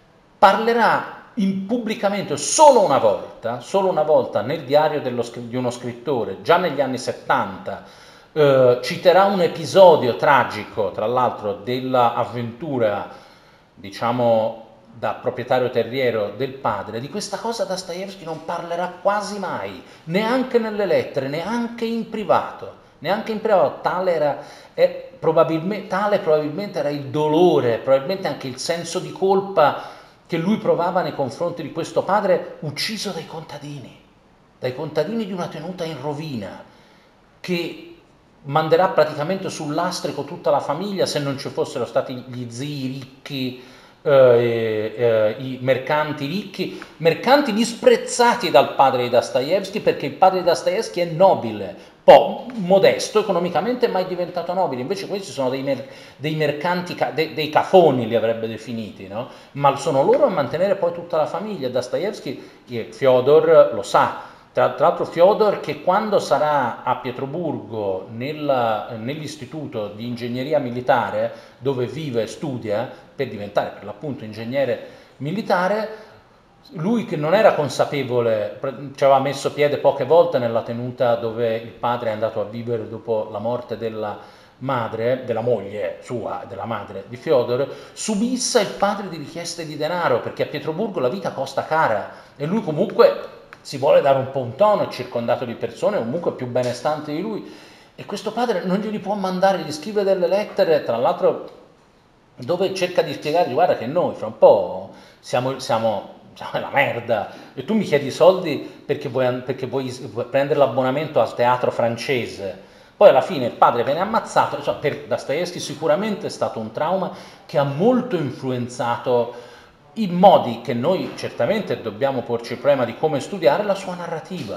Speaker 1: parlerà in pubblicamente solo una volta, solo una volta nel diario dello, di uno scrittore, già negli anni settanta, eh, citerà un episodio tragico, tra l'altro, dell'avventura, diciamo, da proprietario terriero del padre. Di questa cosa Dostoevskij non parlerà quasi mai, neanche nelle lettere, neanche in privato, neanche in privato. Tale era, è probabilmente, tale probabilmente era il dolore, probabilmente anche il senso di colpa che lui provava nei confronti di questo padre ucciso dai contadini, dai contadini di una tenuta in rovina, che manderà praticamente sul lastrico tutta la famiglia se non ci fossero stati gli zii ricchi, eh, eh, i mercanti ricchi, mercanti disprezzati dal padre di Dostoevskij, perché il padre di Dostoevskij è nobile, po' modesto economicamente, mai diventato nobile. Invece questi sono dei, mer- dei mercanti, ca- de- dei cafoni li avrebbe definiti, no? Ma sono loro a mantenere poi tutta la famiglia. Dostoevskij, Fyodor lo sa. Tra, tra l'altro Fyodor, che quando sarà a Pietroburgo nella, nell'istituto di ingegneria militare dove vive e studia per diventare per l'appunto ingegnere militare, lui che non era consapevole, ci aveva messo piede poche volte nella tenuta dove il padre è andato a vivere dopo la morte della madre, della moglie sua, della madre di Fyodor, subissa il padre di richieste di denaro, perché a Pietroburgo la vita costa cara e lui comunque si vuole dare un po' un tono, è circondato di persone comunque più benestanti di lui, e questo padre non glieli può mandare, gli scrive delle lettere, tra l'altro dove cerca di spiegargli: guarda che noi fra un po' siamo, siamo, siamo nella merda e tu mi chiedi soldi perché vuoi, perché vuoi, vuoi prendere l'abbonamento al teatro francese. Poi alla fine il padre viene ammazzato. Cioè, per Dostoevskij sicuramente è stato un trauma che ha molto influenzato in modi che noi certamente dobbiamo porci il problema di come studiare la sua narrativa.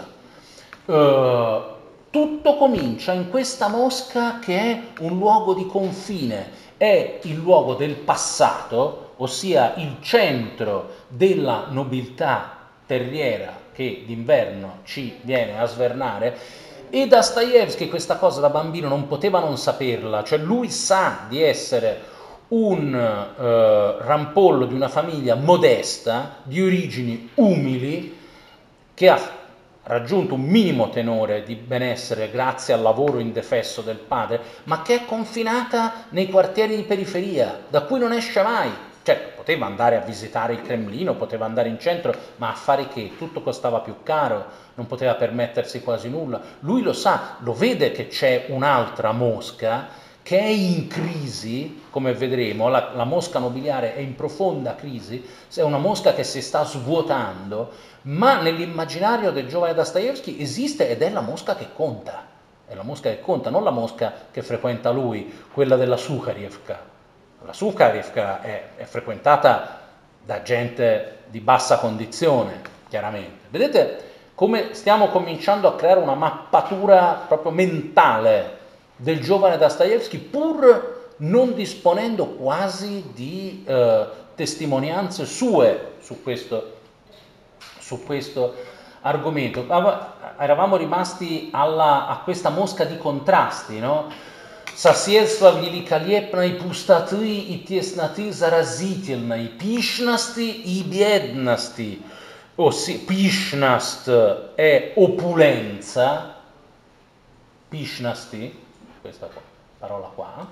Speaker 1: Uh, tutto comincia in questa mosca che è un luogo di confine, è il luogo del passato, ossia il centro della nobiltà terriera che d'inverno ci viene a svernare. E Dostoevskij questa cosa da bambino non poteva non saperla, cioè lui sa di essere un eh, rampollo di una famiglia modesta, di origini umili, che ha raggiunto un minimo tenore di benessere grazie al lavoro indefesso del padre, ma che è confinata nei quartieri di periferia, da cui non esce mai. Cioè, poteva andare a visitare il Cremlino, poteva andare in centro, ma a fare che? Tutto costava più caro, non poteva permettersi quasi nulla. Lui lo sa, lo vede che c'è un'altra Mosca che è in crisi, come vedremo, la, la mosca nobiliare è in profonda crisi, è una mosca che si sta svuotando, ma nell'immaginario del giovane Dostoevskij esiste ed è la mosca che conta, è la mosca che conta, non la mosca che frequenta lui, quella della Sukharevka. La Sukharevka è, è frequentata da gente di bassa condizione, chiaramente. Vedete come stiamo cominciando a creare una mappatura proprio mentale del giovane Dostoevskij, pur non disponendo quasi di eh, testimonianze sue su questo, su questo argomento. Eravamo rimasti alla, a questa mosca di contrasti, no? Соседство великолепной пустоты и тесноты заразительной, пишности и бедности. Ossia, пишность è opulenza, пишности, questa parola qua,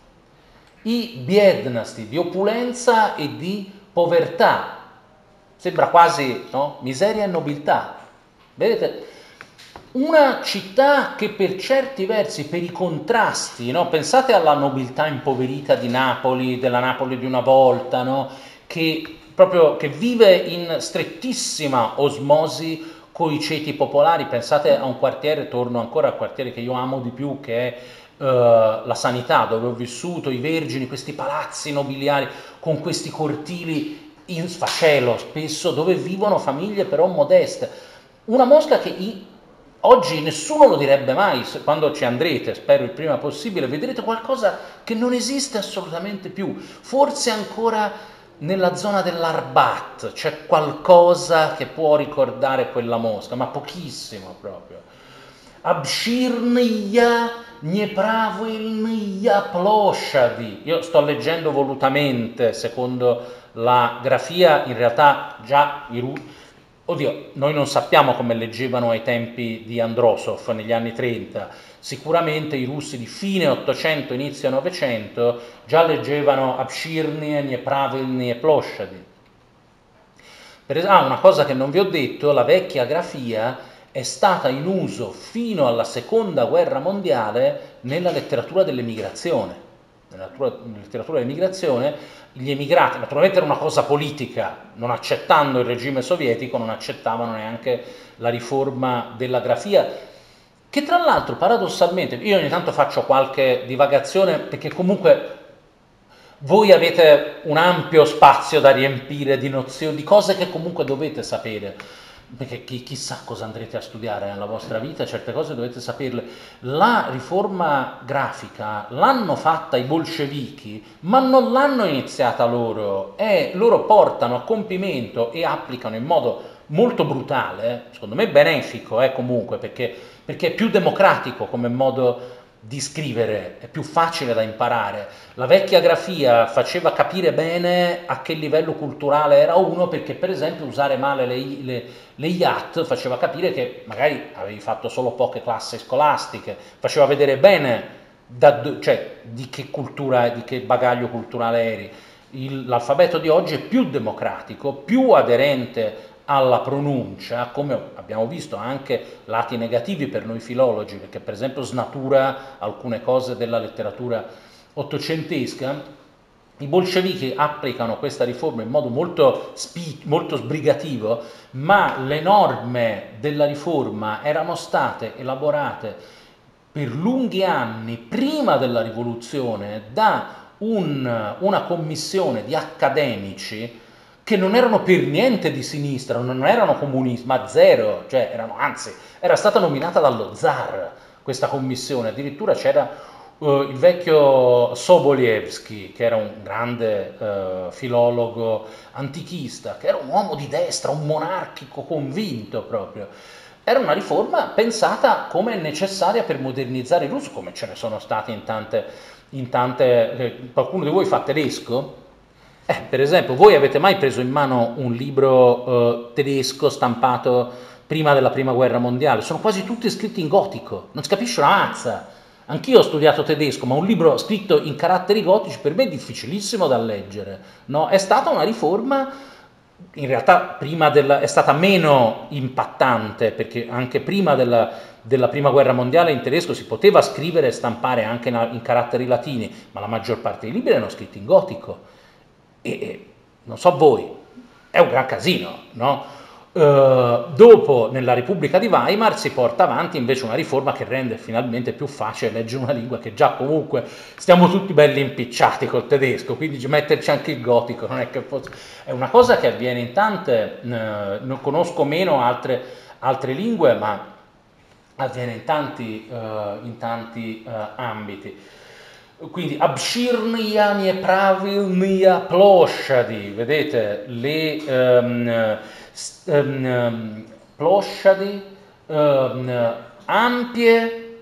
Speaker 1: i biednosti, di opulenza e di povertà. Sembra quasi, no? Miseria e nobiltà. Vedete? Una città che per certi versi, per i contrasti, no? Pensate alla nobiltà impoverita di Napoli, della Napoli di una volta, no? Che proprio che vive in strettissima osmosi con i ceti popolari. Pensate a un quartiere, torno ancora al quartiere che io amo di più, che è uh, la Sanità, dove ho vissuto, i Vergini, questi palazzi nobiliari con questi cortili in sfacelo spesso, dove vivono famiglie però modeste. Una Mosca che i, oggi nessuno lo direbbe mai. Quando ci andrete, spero il prima possibile, vedrete qualcosa che non esiste assolutamente più. Forse ancora nella zona dell'Arbat c'è qualcosa che può ricordare quella Mosca, ma pochissimo proprio. Abshirnaya nepravilnaya ploshadi. Io sto leggendo volutamente secondo la grafia, in realtà già i russi, oddio, noi non sappiamo come leggevano ai tempi di Androsov negli anni trenta, sicuramente i russi di fine ottocento, inizio novecento già leggevano Abshirnie, Nepravilnie e Ploshadi. Per esempio, ah, una cosa che non vi ho detto, la vecchia grafia è stata in uso fino alla seconda guerra mondiale nella letteratura dell'emigrazione. Nella letteratura dell'emigrazione gli emigrati, naturalmente era una cosa politica, non accettando il regime sovietico non accettavano neanche la riforma della grafia, che tra l'altro paradossalmente, io ogni tanto faccio qualche divagazione perché comunque voi avete un ampio spazio da riempire di nozioni, di cose che comunque dovete sapere, perché chi, chissà cosa andrete a studiare nella vostra vita, certe cose dovete saperle. La riforma grafica l'hanno fatta i bolscevichi, ma non l'hanno iniziata loro, e loro portano a compimento e applicano in modo molto brutale, secondo me benefico eh, comunque, perché, perché è più democratico come modo di scrivere, è più facile da imparare. La vecchia grafia faceva capire bene a che livello culturale era uno, perché per esempio usare male le, le, le iat faceva capire che magari avevi fatto solo poche classi scolastiche, faceva vedere bene da, cioè, di che cultura, di che bagaglio culturale eri. Il, l'alfabeto di oggi è più democratico, più aderente alla pronuncia, come abbiamo visto anche lati negativi per noi filologi, perché per esempio snatura alcune cose della letteratura ottocentesca. I bolscevichi applicano questa riforma in modo molto, spi- molto sbrigativo, ma le norme della riforma erano state elaborate per lunghi anni prima della rivoluzione da un, una commissione di accademici che non erano per niente di sinistra, non erano comunisti, ma zero, cioè erano, anzi, era stata nominata dallo zar questa commissione, addirittura c'era uh, il vecchio Sobolevsky, che era un grande uh, filologo antichista, che era un uomo di destra, un monarchico convinto proprio. Era una riforma pensata come necessaria per modernizzare il russo, come ce ne sono state in tante, in tante eh, qualcuno di voi fa tedesco? Eh, per esempio, voi avete mai preso in mano un libro eh, tedesco stampato prima della prima guerra mondiale? Sono quasi tutti scritti in gotico, non si capisce una mazza. Anch'io ho studiato tedesco, ma un libro scritto in caratteri gotici per me è difficilissimo da leggere, no? È stata una riforma, in realtà prima della, è stata meno impattante, perché anche prima della, della prima guerra mondiale in tedesco si poteva scrivere e stampare anche in, in caratteri latini, ma la maggior parte dei libri erano scritti in gotico. E, e non so voi, è un gran casino, no? Uh, dopo, nella Repubblica di Weimar, si porta avanti invece una riforma che rende finalmente più facile leggere una lingua che già comunque stiamo tutti belli impicciati col tedesco, quindi metterci anche il gotico non è che fosse... È una cosa che avviene in tante, uh, non conosco meno altre, altre lingue, ma avviene in tanti, uh, in tanti uh, ambiti. Quindi Abshirnaya Nepravilnaya Ploshadi, vedete le um, um, Ploshadi um, ampie,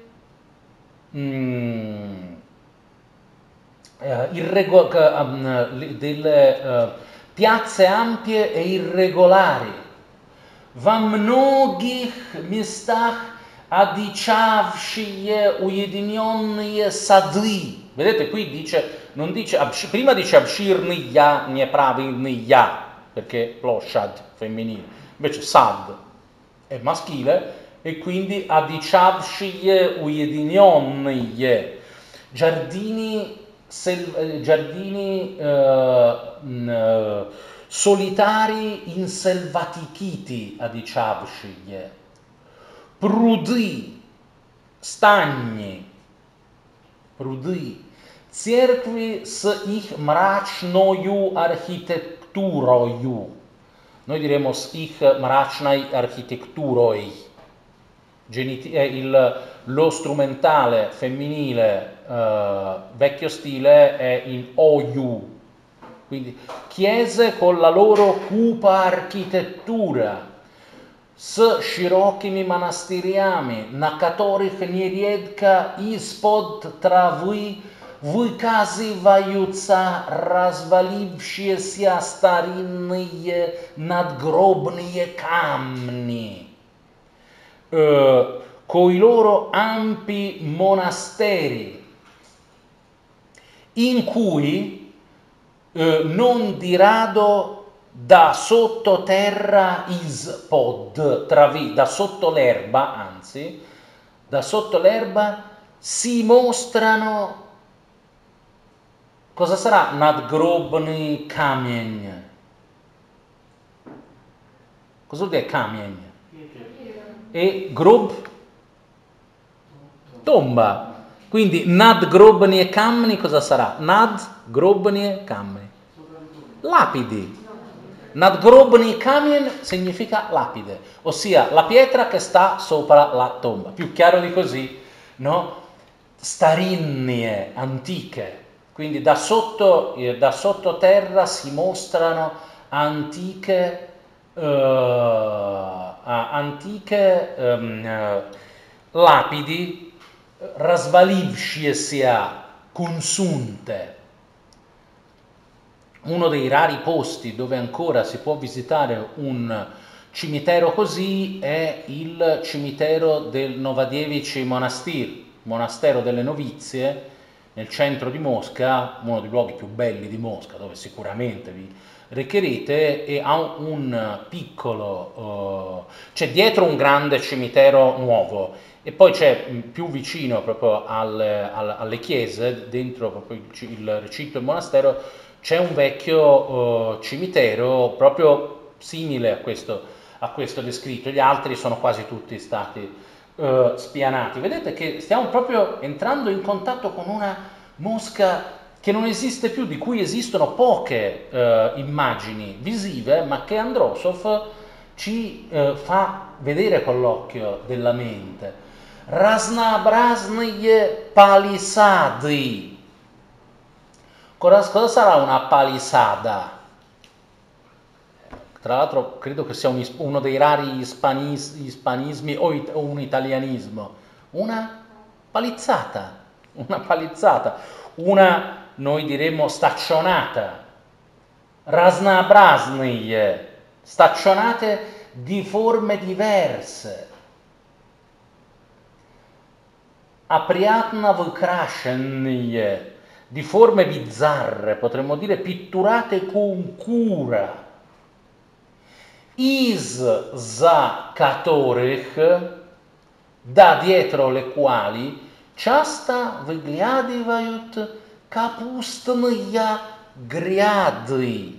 Speaker 1: um, uh, irrego- um, delle uh, piazze ampie e irregolari. Во многих местах одичавшие уединенные сады. Vedete, qui dice, non dice, prima dice Abshirnaya Nepravilnaya, perché Ploshad, femminile, invece Sad è maschile, e quindi adichavshie ujedinionnie, giardini, sel, giardini uh, uh, solitari inselvatikiti adicavšije, prudy, stagni, prudy, cerkvi s ich mračnoju architekturoju. Noi diremo s ich mračnai architekturoi. Geniti- eh, il, lo strumentale femminile eh, vecchio stile è in oju. Quindi chiese con la loro cupa architettura, s širokimi manastiriami, na katorih neriedka ispod travy vykazivajuca razvalivšieся starinные nadgrobные kamni, eh, coi loro ampi monasteri, in cui Eh, non di rado da sottoterra ispod, travi, da sotto l'erba, anzi, da sotto l'erba si mostrano, cosa sarà nadgrobny kamień? Cosa vuol dire kamień? E grob? Tomba. Quindi nadgrobny kamni cosa sarà? Nadgrobny kamni. Lapidi. Nadgrobny kamen significa lapide, ossia la pietra che sta sopra la tomba. Più chiaro di così, no? Starinnie, antiche. Quindi da sotto, eh, da sottoterra si mostrano antiche, eh, antiche um, lapidi, razvalivšieся, consunte. Uno dei rari posti dove ancora si può visitare un cimitero così è il cimitero del Novadievici Monastir, monastero delle novizie, nel centro di Mosca, uno dei luoghi più belli di Mosca, dove sicuramente vi recherete, e ha un piccolo, uh, c'è dietro un grande cimitero nuovo, e poi c'è più vicino proprio alle, alle chiese, dentro proprio il, il recinto del monastero, c'è un vecchio uh, cimitero proprio simile a questo, a questo descritto. Gli altri sono quasi tutti stati uh, spianati. Vedete che stiamo proprio entrando in contatto con una Mosca che non esiste più, di cui esistono poche uh, immagini visive, ma che Androsov ci uh, fa vedere con l'occhio della mente. Разнообразные palisadi. Cosa, cosa sarà una palisada? Tra l'altro credo che sia un, uno dei rari ispanis, ispanismi o, it, o un italianismo. Una palizzata, una palizzata, una, noi diremmo, staccionata. Разнообразные, staccionate di forme diverse. Опрятно выкрашенные, di forme bizzarre, potremmo dire pitturate con cura. Iz za katorih, da dietro le quali часто выглядывают капустные гряды.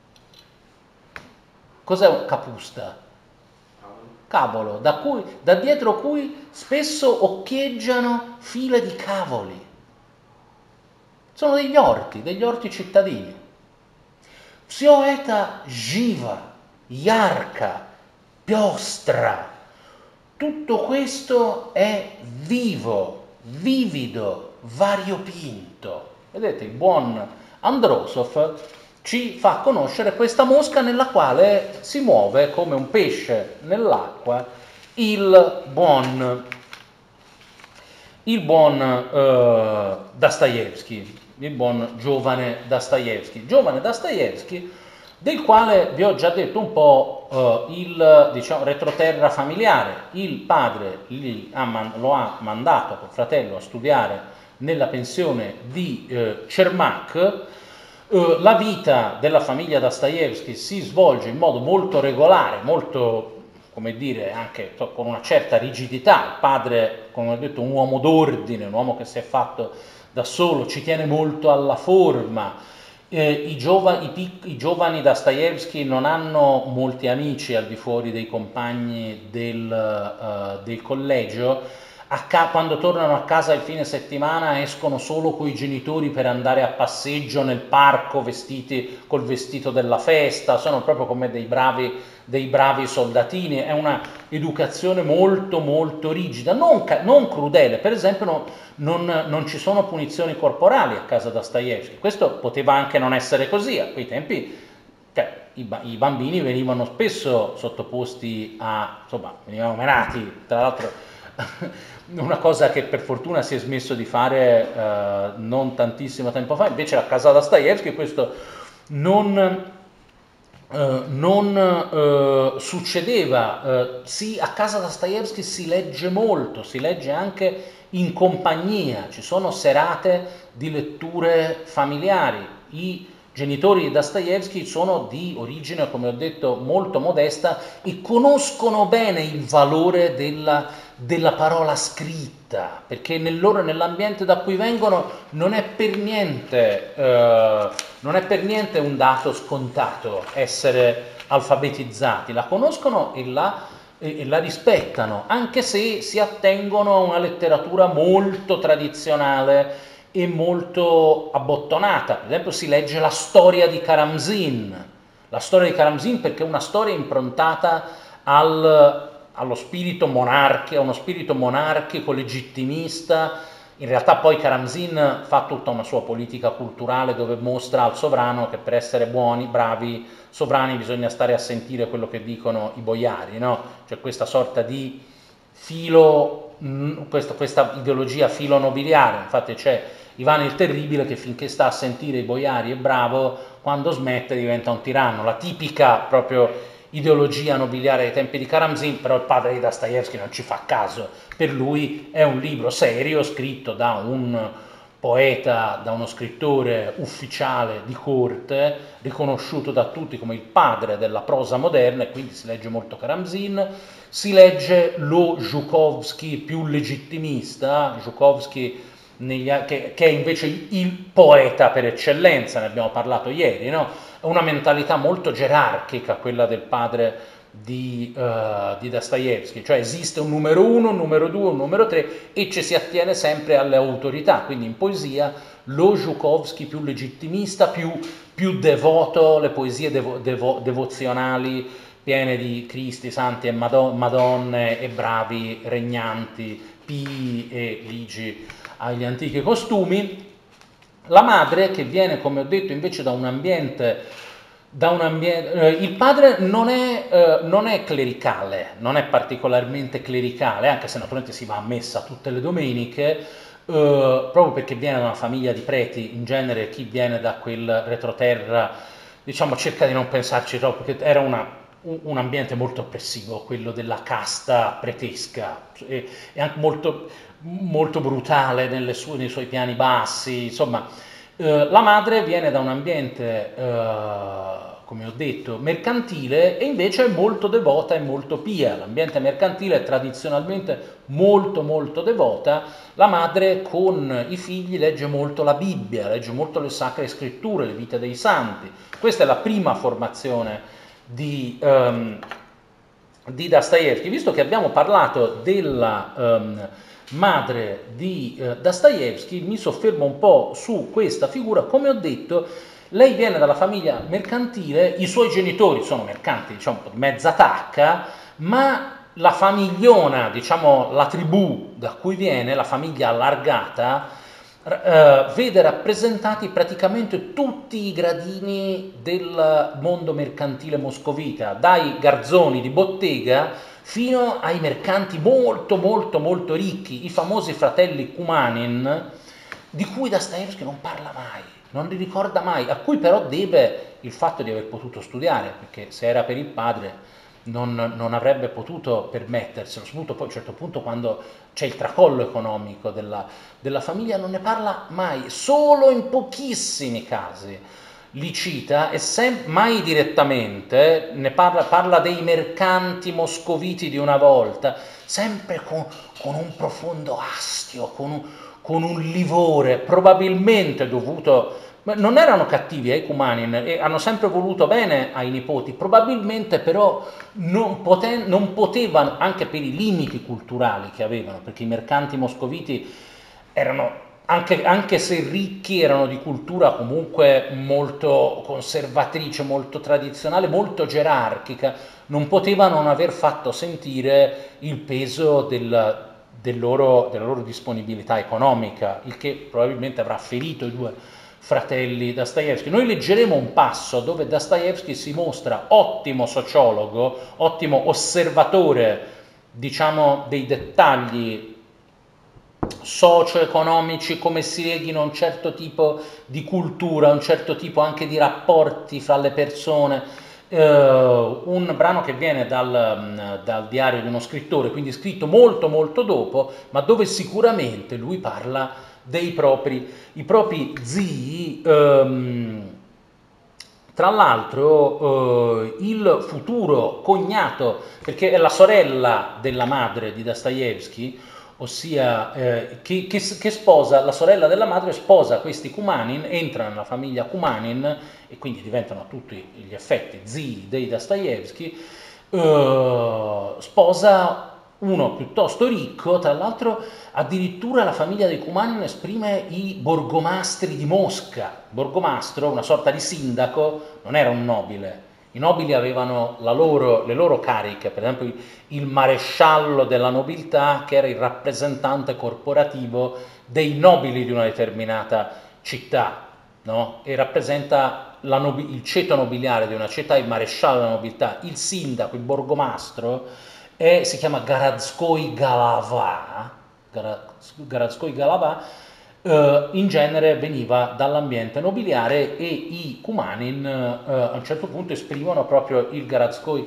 Speaker 1: Cos'è capusta? Cavolo, da, cui, da dietro cui spesso occhieggiano file di cavoli. Sono degli orti, degli orti cittadini. Всё это живо, ярко, пестро. Tutto questo è vivo, vivido, variopinto. Vedete, il buon Androsov ci fa conoscere questa Mosca nella quale si muove come un pesce nell'acqua il buon, il buon eh, Dostoevskij. Il buon giovane Dostoevskij, giovane Dostoevskij, del quale vi ho già detto un po' eh, il, diciamo, retroterra familiare. Il padre gli ha man- lo ha mandato col fratello a studiare nella pensione di eh, Cermak. Eh, la vita della famiglia Dostoevskij si svolge in modo molto regolare, molto, come dire, anche con una certa rigidità. Il padre, come ho detto, un uomo d'ordine, un uomo che si è fatto da solo, ci tiene molto alla forma. Eh, i, giova, i, pic, I giovani Dostoevskij non hanno molti amici al di fuori dei compagni del, uh, del collegio. A ca- quando tornano a casa il fine settimana escono solo coi genitori per andare a passeggio nel parco vestiti col vestito della festa, sono proprio come dei bravi, dei bravi soldatini. È una educazione molto molto rigida, non, ca- non crudele. Per esempio no, non, non ci sono punizioni corporali a casa Dostoevskij. Questo poteva anche non essere così a quei tempi. Cioè, i, ba- i bambini venivano spesso sottoposti a, insomma, venivano menati, tra l'altro una cosa che per fortuna si è smesso di fare eh, non tantissimo tempo fa. Invece a casa Dostoevskij questo non, eh, non eh, succedeva. Eh, sì, a casa Dostoevskij si legge molto, si legge anche in compagnia, ci sono serate di letture familiari. I genitori di Dostoevskij sono di origine, come ho detto, molto modesta e conoscono bene il valore della, della parola scritta, perché nel loro, nell'ambiente da cui vengono non è per niente, eh, non è per niente un dato scontato essere alfabetizzati, la conoscono e la, e, e la rispettano, anche se si attengono a una letteratura molto tradizionale e molto abbottonata. Per esempio si legge la storia di Karamzin, la storia di Karamzin perché è una storia improntata al, allo spirito monarchico, uno spirito monarchico legittimista. In realtà poi Karamzin fa tutta una sua politica culturale dove mostra al sovrano che per essere buoni, bravi sovrani bisogna stare a sentire quello che dicono i boiari, no? Cioè questa sorta di filo, mh, questa, questa ideologia filo nobiliare. Infatti c'è Ivano il Terribile che finché sta a sentire i boiari è bravo, quando smette diventa un tiranno, la tipica proprio ideologia nobiliare dei tempi di Karamzin. Però il padre di Dostoevskij non ci fa caso, per lui è un libro serio scritto da un poeta, da uno scrittore ufficiale di corte, riconosciuto da tutti come il padre della prosa moderna, e quindi si legge molto Karamzin. Si legge lo Zhukovsky più legittimista, Zhukovsky negli, che, che è invece il poeta per eccellenza, ne abbiamo parlato ieri, no? È una mentalità molto gerarchica quella del padre di, uh, di Dostoevskij, cioè esiste un numero uno, un numero due, un numero tre e ci si attiene sempre alle autorità. Quindi in poesia lo Zhukovsky più legittimista, più, più devoto, le poesie devo, devo, devozionali piene di Cristi, santi e Madonne e bravi regnanti, pii e ligi agli antichi costumi. La madre, che viene, come ho detto, invece da un ambiente, da un ambiente eh, il padre non è, eh, non è clericale, non è particolarmente clericale, anche se naturalmente si va a messa tutte le domeniche, eh, proprio perché viene da una famiglia di preti. In genere chi viene da quel retroterra, diciamo, cerca di non pensarci troppo, perché era una un ambiente molto oppressivo, quello della casta pretesca, e, e anche molto, molto brutale nelle sue, nei suoi piani bassi. Insomma, eh, la madre viene da un ambiente, eh, come ho detto, mercantile, e invece è molto devota e molto pia. L'ambiente mercantile è tradizionalmente molto molto devota. La madre con i figli legge molto la Bibbia, legge molto le sacre scritture, le vite dei santi. Questa è la prima formazione di, um, di Dostoevskij. Visto che abbiamo parlato della um, madre di uh, Dostoevskij, mi soffermo un po' su questa figura. Come ho detto, lei viene dalla famiglia mercantile, i suoi genitori sono mercanti, diciamo, di mezza tacca, ma la famigliona, diciamo la tribù da cui viene, la famiglia allargata, Uh, vede rappresentati praticamente tutti i gradini del mondo mercantile moscovita, dai garzoni di bottega fino ai mercanti molto molto molto ricchi, i famosi fratelli Kumanin, di cui Dostoevskij non parla mai, non li ricorda mai, a cui però deve il fatto di aver potuto studiare, perché se era per il padre non, non avrebbe potuto permetterselo, soprattutto poi a un certo punto quando c'è il tracollo economico della, della famiglia. Non ne parla mai, solo in pochissimi casi li cita, e sem- mai direttamente, ne parla, parla dei mercanti moscoviti di una volta, sempre con, con un profondo astio, con un, con un livore probabilmente dovuto, non erano cattivi ai Kumanin e hanno sempre voluto bene ai nipoti, probabilmente però non, poten- non potevano, anche per i limiti culturali che avevano, perché i mercanti moscoviti erano, anche, anche se ricchi, erano di cultura comunque molto conservatrice, molto tradizionale, molto gerarchica, non potevano non aver fatto sentire il peso del, del loro, della loro disponibilità economica, il che probabilmente avrà ferito i due fratelli Dostoevsky. Noi leggeremo un passo dove Dostoevsky si mostra ottimo sociologo, ottimo osservatore, diciamo, dei dettagli socio-economici, come si leghino a un certo tipo di cultura, un certo tipo anche di rapporti fra le persone. Uh, un brano che viene dal, dal diario di uno scrittore, quindi scritto molto molto dopo, ma dove sicuramente lui parla dei propri, i propri zii. Um, tra l'altro uh, il futuro cognato, perché è la sorella della madre di Dostoevsky, ossia eh, che, che, che sposa, la sorella della madre sposa questi Kumanin, entra nella famiglia Kumanin e quindi diventano a tutti gli effetti zii dei Dostoevsky, eh, sposa uno piuttosto ricco, tra l'altro addirittura la famiglia dei Kumanin esprime i borgomastri di Mosca. Borgomastro, una sorta di sindaco, non era un nobile. I nobili avevano la loro, le loro cariche, per esempio il maresciallo della nobiltà, che era il rappresentante corporativo dei nobili di una determinata città, no? E rappresenta la nobi- il ceto nobiliare di una città, il maresciallo della nobiltà, il sindaco, il borgomastro, è, si chiama Garadskoi Galava, Garadskoi Galava, Uh, in genere veniva dall'ambiente nobiliare e i Kumanin uh, a un certo punto esprimono proprio il Garadskoi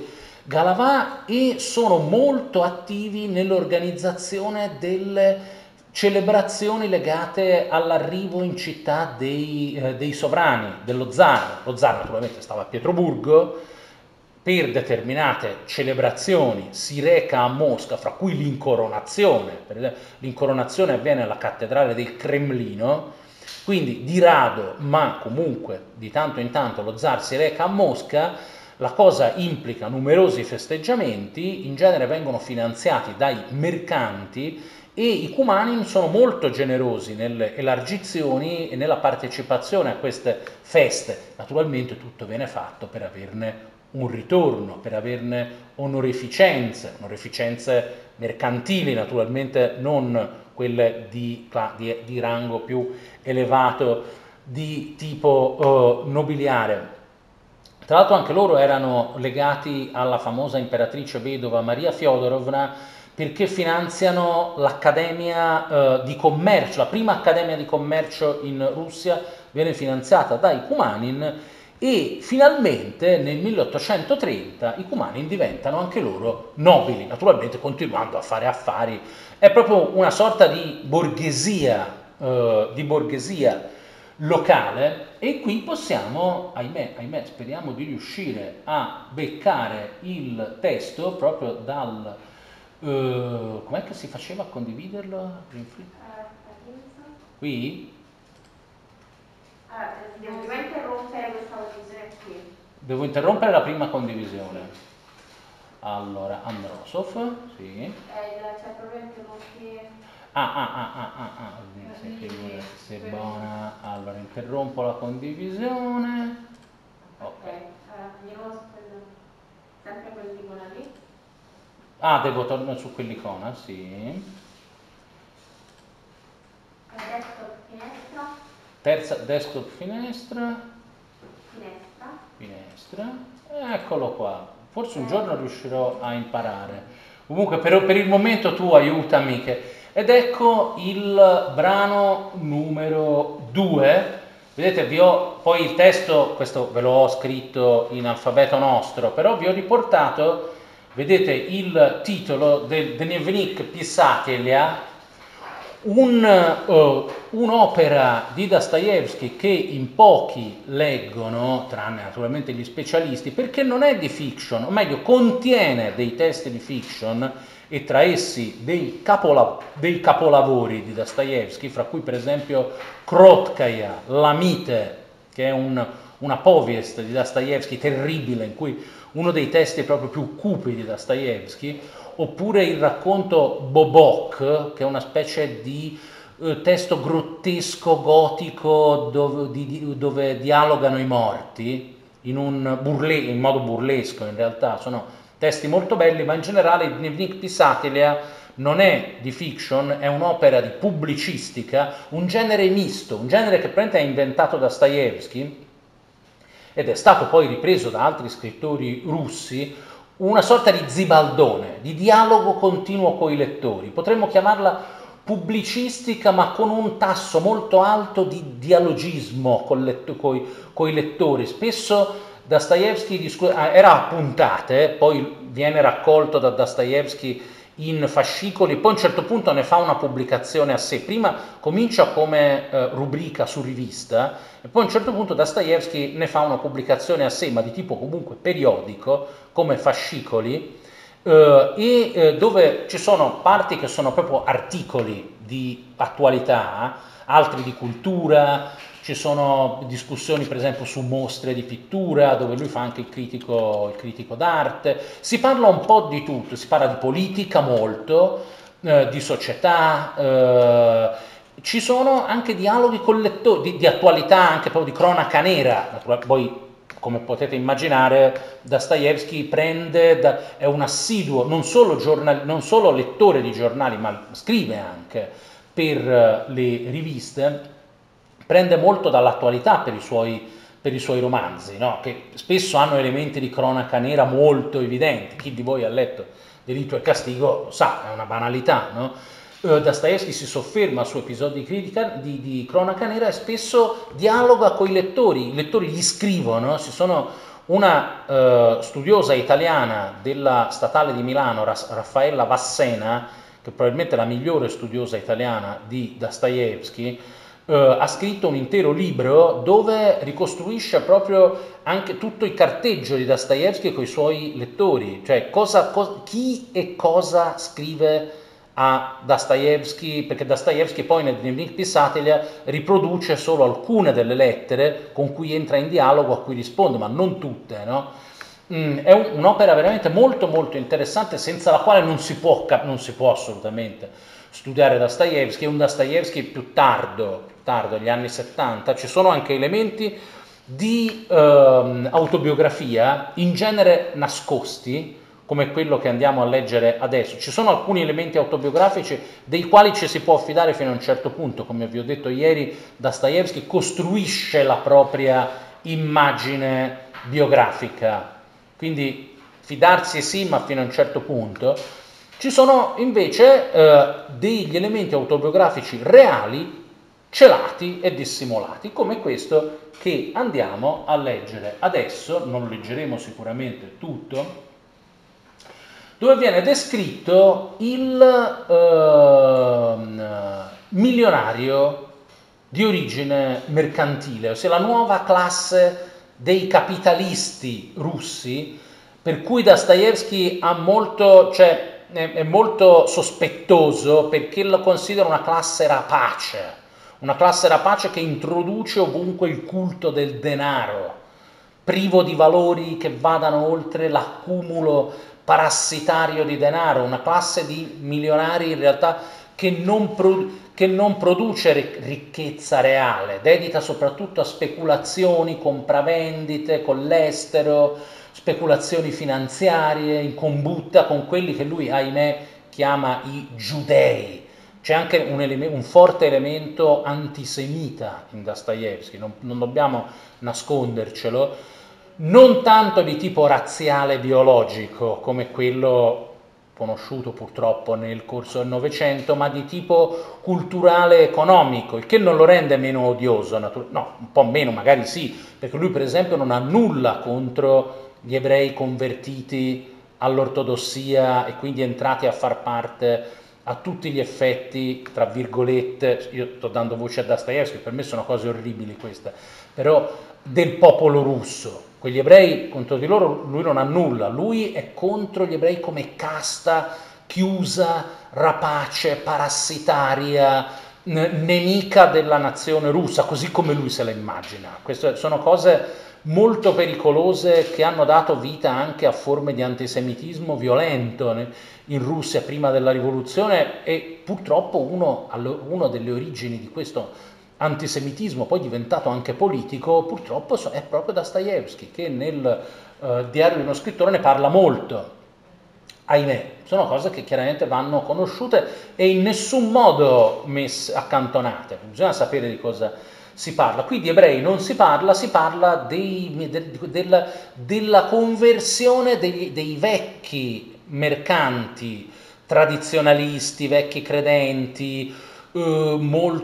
Speaker 1: Galava e sono molto attivi nell'organizzazione delle celebrazioni legate all'arrivo in città dei, uh, dei sovrani, dello zar. Lo zar naturalmente stava a Pietroburgo, per determinate celebrazioni si reca a Mosca, fra cui l'incoronazione, per esempio, l'incoronazione avviene alla cattedrale del Cremlino, quindi di rado, ma comunque di tanto in tanto lo zar si reca a Mosca, la cosa implica numerosi festeggiamenti, in genere vengono finanziati dai mercanti e i Kumanin sono molto generosi nelle elargizioni e nella partecipazione a queste feste. Naturalmente tutto viene fatto per averne un ritorno, per averne onorificenze, onorificenze mercantili naturalmente, non quelle di, di, di rango più elevato, di tipo uh, nobiliare. Tra l'altro anche loro erano legati alla famosa imperatrice vedova Maria Fiodorovna, perché finanziano l'Accademia uh, di Commercio, la prima Accademia di Commercio in Russia viene finanziata dai Kumanin. E finalmente nel milleottocentotrenta i Kumanin diventano anche loro nobili, naturalmente continuando a fare affari. È proprio una sorta di borghesia, eh, di borghesia locale e qui possiamo, ahimè, ahimè, speriamo di riuscire a beccare il testo proprio dal... Eh, com'è che si faceva a condividerlo? Qui?
Speaker 2: Allora, devo prima interrompere questa condivisione qui.
Speaker 1: Devo interrompere la prima condivisione. Allora, Androsov, sì.
Speaker 2: Eh, c'è proprio interrompi.
Speaker 1: Ah, ah, ah, ah, ah, ah, sei, sei buona. Allora, interrompo la condivisione. Ok.
Speaker 2: Allora, andiamo su quello, sempre quell'icona lì.
Speaker 1: Ah, devo tornare su quell'icona, sì.
Speaker 2: Desktop finestra.
Speaker 1: Terza, desktop finestra.
Speaker 2: Finestra.
Speaker 1: Finestra. Eccolo qua. Forse un giorno riuscirò a imparare. Comunque per, per il momento tu aiutami. Che... Ed ecco il brano numero due. Vedete, vi ho poi il testo, questo ve l'ho scritto in alfabeto nostro, però vi ho riportato, vedete, il titolo del Dnevnik Pisatelia, un, uh, un'opera di Dostoevsky che in pochi leggono, tranne naturalmente gli specialisti, perché non è di fiction, o meglio contiene dei testi di fiction e tra essi dei, capola dei capolavori di Dostoevskij, fra cui per esempio Krotkaya, Lamite, che è un, una povest di Dostoevskij terribile, in cui uno dei testi proprio più cupi di Dostoevskij, oppure il racconto Bobok, che è una specie di eh, testo grottesco gotico dove, di, dove dialogano i morti in, un burle in modo burlesco. In realtà sono testi molto belli, ma in generale il Dnevnik Pisatelia non è di fiction, è un'opera di pubblicistica, un genere misto, un genere che praticamente ha inventato Dostoevskij ed è stato poi ripreso da altri scrittori russi, una sorta di zibaldone, di dialogo continuo con i lettori. Potremmo chiamarla pubblicistica, ma con un tasso molto alto di dialogismo con i lettori. Spesso Dostoevskij era a puntate, poi viene raccolto da Dostoevskij in fascicoli, poi a un certo punto ne fa una pubblicazione a sé. Prima comincia come eh, rubrica su rivista e poi a un certo punto Dostoevskij ne fa una pubblicazione a sé, ma di tipo comunque periodico, come fascicoli, eh, e eh, dove ci sono parti che sono proprio articoli di attualità, altri di cultura. Ci sono discussioni per esempio su mostre di pittura, dove lui fa anche il critico, il critico d'arte. Si parla un po' di tutto, si parla di politica molto, eh, di società, eh, ci sono anche dialoghi con lettori, di, di attualità, anche proprio di cronaca nera. Poi, come potete immaginare, Dostoevskij prende, da, è un assiduo, non solo, giornal, non solo lettore di giornali, ma scrive anche per le riviste, prende molto dall'attualità per i suoi, per i suoi romanzi, no? Che spesso hanno elementi di cronaca nera molto evidenti. Chi di voi ha letto Delitto e Castigo lo sa, è una banalità, no? Uh, Dostoevskij si sofferma su episodi di, critica, di, di cronaca nera e spesso dialoga con i lettori, i lettori gli scrivono. Ci sono una uh, studiosa italiana della Statale di Milano, Raffaella Vassena, che probabilmente è la migliore studiosa italiana di Dostoevskij, Uh, ha scritto un intero libro dove ricostruisce proprio anche tutto il carteggio di Dostoevskij con i suoi lettori, cioè cosa, co- chi e cosa scrive a Dostoevskij, perché Dostoevskij poi nel Dnevnik Pisatelia riproduce solo alcune delle lettere con cui entra in dialogo, a cui risponde, ma non tutte, no? Mm, è un, un'opera veramente molto molto interessante, senza la quale non si può, non si può assolutamente studiare Dostoevskij. È un Dostoevskij più tardo, più tardo, negli anni settanta. Ci sono anche elementi di ehm, autobiografia, in genere nascosti, come quello che andiamo a leggere adesso. Ci sono alcuni elementi autobiografici dei quali ci si può fidare fino a un certo punto. Come vi ho detto ieri, Dostoevskij costruisce la propria immagine biografica, quindi fidarsi sì, ma fino a un certo punto. Ci sono invece eh, degli elementi autobiografici reali, celati e dissimulati, come questo che andiamo a leggere adesso. Non lo leggeremo sicuramente tutto, dove viene descritto il eh, milionario di origine mercantile, ossia la nuova classe dei capitalisti russi, per cui Dostoevskij ha molto, cioè, è molto sospettoso, perché lo considera una classe rapace, una classe rapace che introduce ovunque il culto del denaro, privo di valori che vadano oltre l'accumulo parassitario di denaro, una classe di milionari in realtà che non, pro, che non produce ricchezza reale, dedita soprattutto a speculazioni, compravendite con l'estero, speculazioni finanziarie, in combutta con quelli che lui, ahimè, chiama i giudei. C'è anche un, ele- un forte elemento antisemita in Dostoevskij, non, non dobbiamo nascondercelo, non tanto di tipo razziale biologico come quello conosciuto purtroppo nel corso del Novecento, ma di tipo culturale economico, il che non lo rende meno odioso, natur- no, un po' meno magari sì, perché lui per esempio non ha nulla contro gli ebrei convertiti all'ortodossia e quindi entrati a far parte a tutti gli effetti, tra virgolette, io sto dando voce a Dostoevskij, per me sono cose orribili queste, però del popolo russo. Quegli ebrei, contro di loro lui non ha nulla, lui è contro gli ebrei come casta chiusa, rapace, parassitaria, nemica della nazione russa, così come lui se la immagina. Queste sono cose molto pericolose che hanno dato vita anche a forme di antisemitismo violento in Russia prima della rivoluzione, e purtroppo uno, uno delle origini di questo antisemitismo, poi diventato anche politico, purtroppo è proprio Dostoevskij, che nel uh, Diario di uno scrittore ne parla molto. Ahimè, sono cose che chiaramente vanno conosciute e in nessun modo messe, accantonate, bisogna sapere di cosa si parla. Qui di ebrei non si parla, si parla dei, del, del, della conversione dei, dei vecchi mercanti tradizionalisti, vecchi credenti, eh,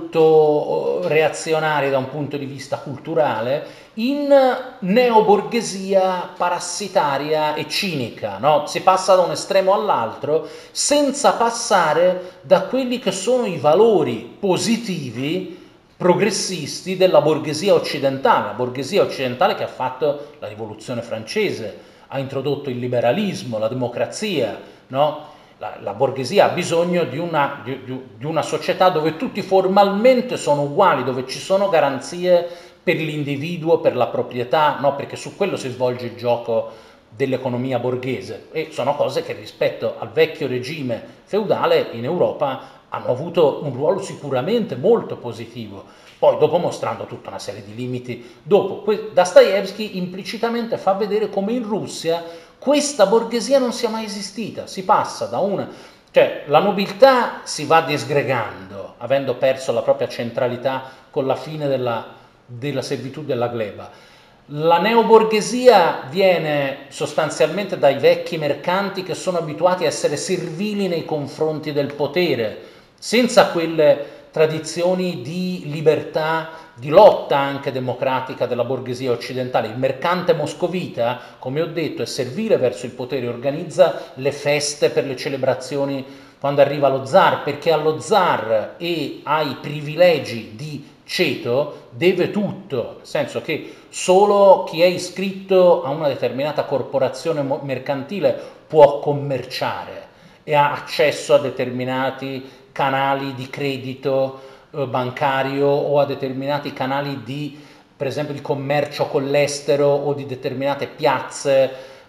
Speaker 1: molto reazionari da un punto di vista culturale, in neoborghesia parassitaria e cinica, no? Si passa da un estremo all'altro senza passare da quelli che sono i valori positivi progressisti della borghesia occidentale, la borghesia occidentale che ha fatto la rivoluzione francese, ha introdotto il liberalismo, la democrazia, no? La, la borghesia ha bisogno di una, di, di una società dove tutti formalmente sono uguali, dove ci sono garanzie per l'individuo, per la proprietà, no? Perché su quello si svolge il gioco dell'economia borghese, e sono cose che rispetto al vecchio regime feudale in Europa hanno avuto un ruolo sicuramente molto positivo, poi dopo mostrando tutta una serie di limiti. Dopo, Dostoevskij implicitamente fa vedere come in Russia questa borghesia non sia mai esistita, si passa da una... cioè la nobiltà si va disgregando, avendo perso la propria centralità con la fine della, della servitù della gleba. La neoborghesia viene sostanzialmente dai vecchi mercanti che sono abituati a essere servili nei confronti del potere, senza quelle tradizioni di libertà, di lotta anche democratica della borghesia occidentale. Il mercante moscovita, come ho detto, è servile verso il potere, organizza le feste per le celebrazioni quando arriva lo zar, perché allo zar e ai privilegi di ceto deve tutto, nel senso che solo chi è iscritto a una determinata corporazione mercantile può commerciare e ha accesso a determinati canali di credito eh, bancario o a determinati canali di, per esempio, di commercio con l'estero o di determinate piazze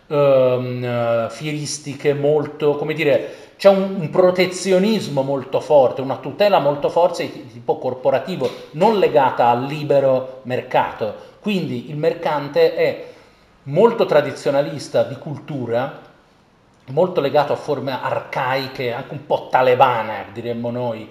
Speaker 1: ehm, fieristiche molto, come dire, c'è un, un protezionismo molto forte, una tutela molto forte di tipo corporativo, non legata al libero mercato. Quindi il mercante è molto tradizionalista di cultura, molto legato a forme arcaiche, anche un po' talebane, diremmo noi,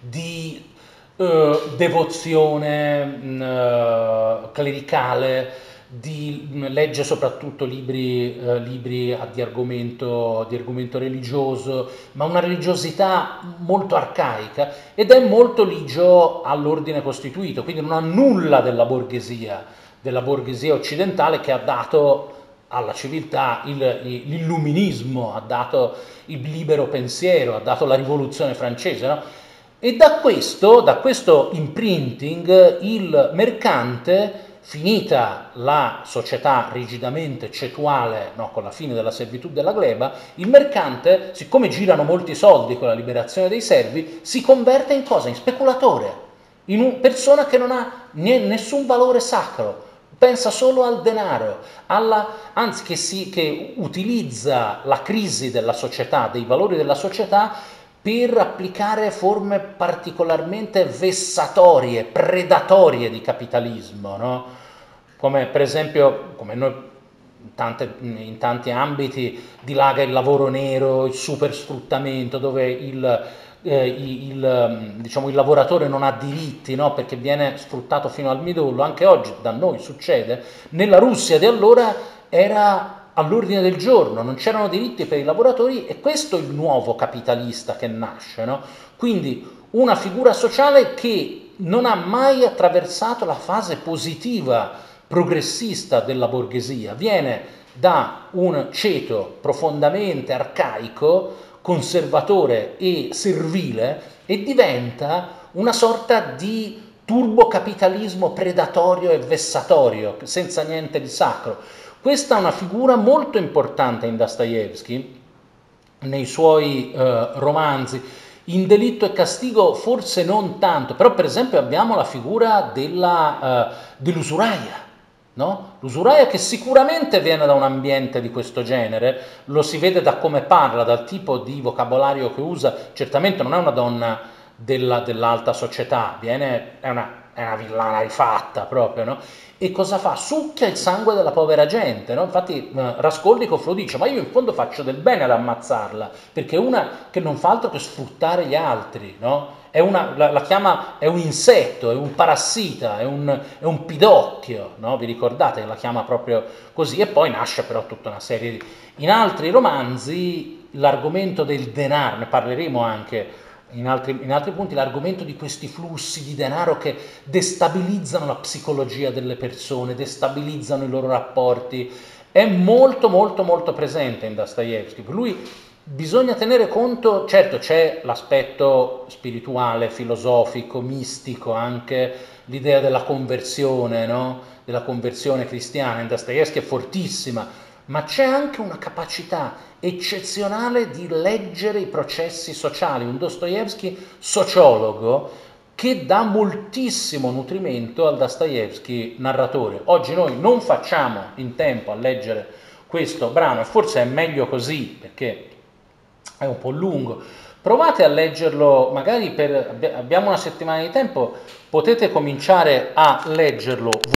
Speaker 1: di eh, devozione mh, eh, clericale, di, mh, legge soprattutto libri, eh, libri di argomento, di argomento religioso, ma una religiosità molto arcaica, ed è molto ligio all'ordine costituito, quindi non ha nulla della borghesia, della borghesia occidentale che ha dato alla civiltà l'illuminismo, ha dato il libero pensiero, ha dato la rivoluzione francese, no? E da questo, da questo imprinting il mercante, finita la società rigidamente cetuale, no, con la fine della servitù della gleba, il mercante, siccome girano molti soldi con la liberazione dei servi, si converte in cosa? In speculatore, in una persona che non ha nessun valore sacro, pensa solo al denaro, alla, anzi che, si, che utilizza la crisi della società, dei valori della società, per applicare forme particolarmente vessatorie, predatorie di capitalismo, no? Come per esempio, come noi in, tante, in tanti ambiti, dilaga il lavoro nero, il supersfruttamento, dove il... Eh, il, diciamo, il lavoratore non ha diritti, no? Perché viene sfruttato fino al midollo. Anche oggi da noi succede. Nella Russia di allora era all'ordine del giorno, non c'erano diritti per i lavoratori, e questo è il nuovo capitalista che nasce, no? Quindi una figura sociale che non ha mai attraversato la fase positiva progressista della borghesia, viene da un ceto profondamente arcaico, conservatore e servile, e diventa una sorta di turbocapitalismo predatorio e vessatorio, senza niente di sacro. Questa è una figura molto importante in Dostoevskij, nei suoi eh, romanzi. In Delitto e Castigo forse non tanto, però per esempio abbiamo la figura della, eh, dell'usuraia, no? L'usuraia che sicuramente viene da un ambiente di questo genere, lo si vede da come parla, dal tipo di vocabolario che usa, certamente non è una donna della, dell'alta società, viene, è una, è una villana rifatta proprio, no? E cosa fa? Succhia il sangue della povera gente, no? Infatti eh, Raskolnikov lo dice, ma io in fondo faccio del bene ad ammazzarla, perché è una che non fa altro che sfruttare gli altri, no? È una, la, la chiama, è un insetto, è un parassita, è un, è un pidocchio, no? Vi ricordate che la chiama proprio così? E poi nasce però tutta una serie di... In altri romanzi l'argomento del denaro, ne parleremo anche in altri, in altri punti, l'argomento di questi flussi di denaro che destabilizzano la psicologia delle persone, destabilizzano i loro rapporti, è molto molto molto presente in Dostoevskij. Per lui bisogna tenere conto, certo c'è l'aspetto spirituale, filosofico, mistico, anche l'idea della conversione, no? Della conversione cristiana, in Dostoevskij è fortissima, ma c'è anche una capacità eccezionale di leggere i processi sociali, un Dostoevskij sociologo che dà moltissimo nutrimento al Dostoevskij narratore. Oggi noi non facciamo in tempo a leggere questo brano e forse è meglio così perché è un po' lungo. Provate a leggerlo, magari per, abbiamo una settimana di tempo, potete cominciare a leggerlo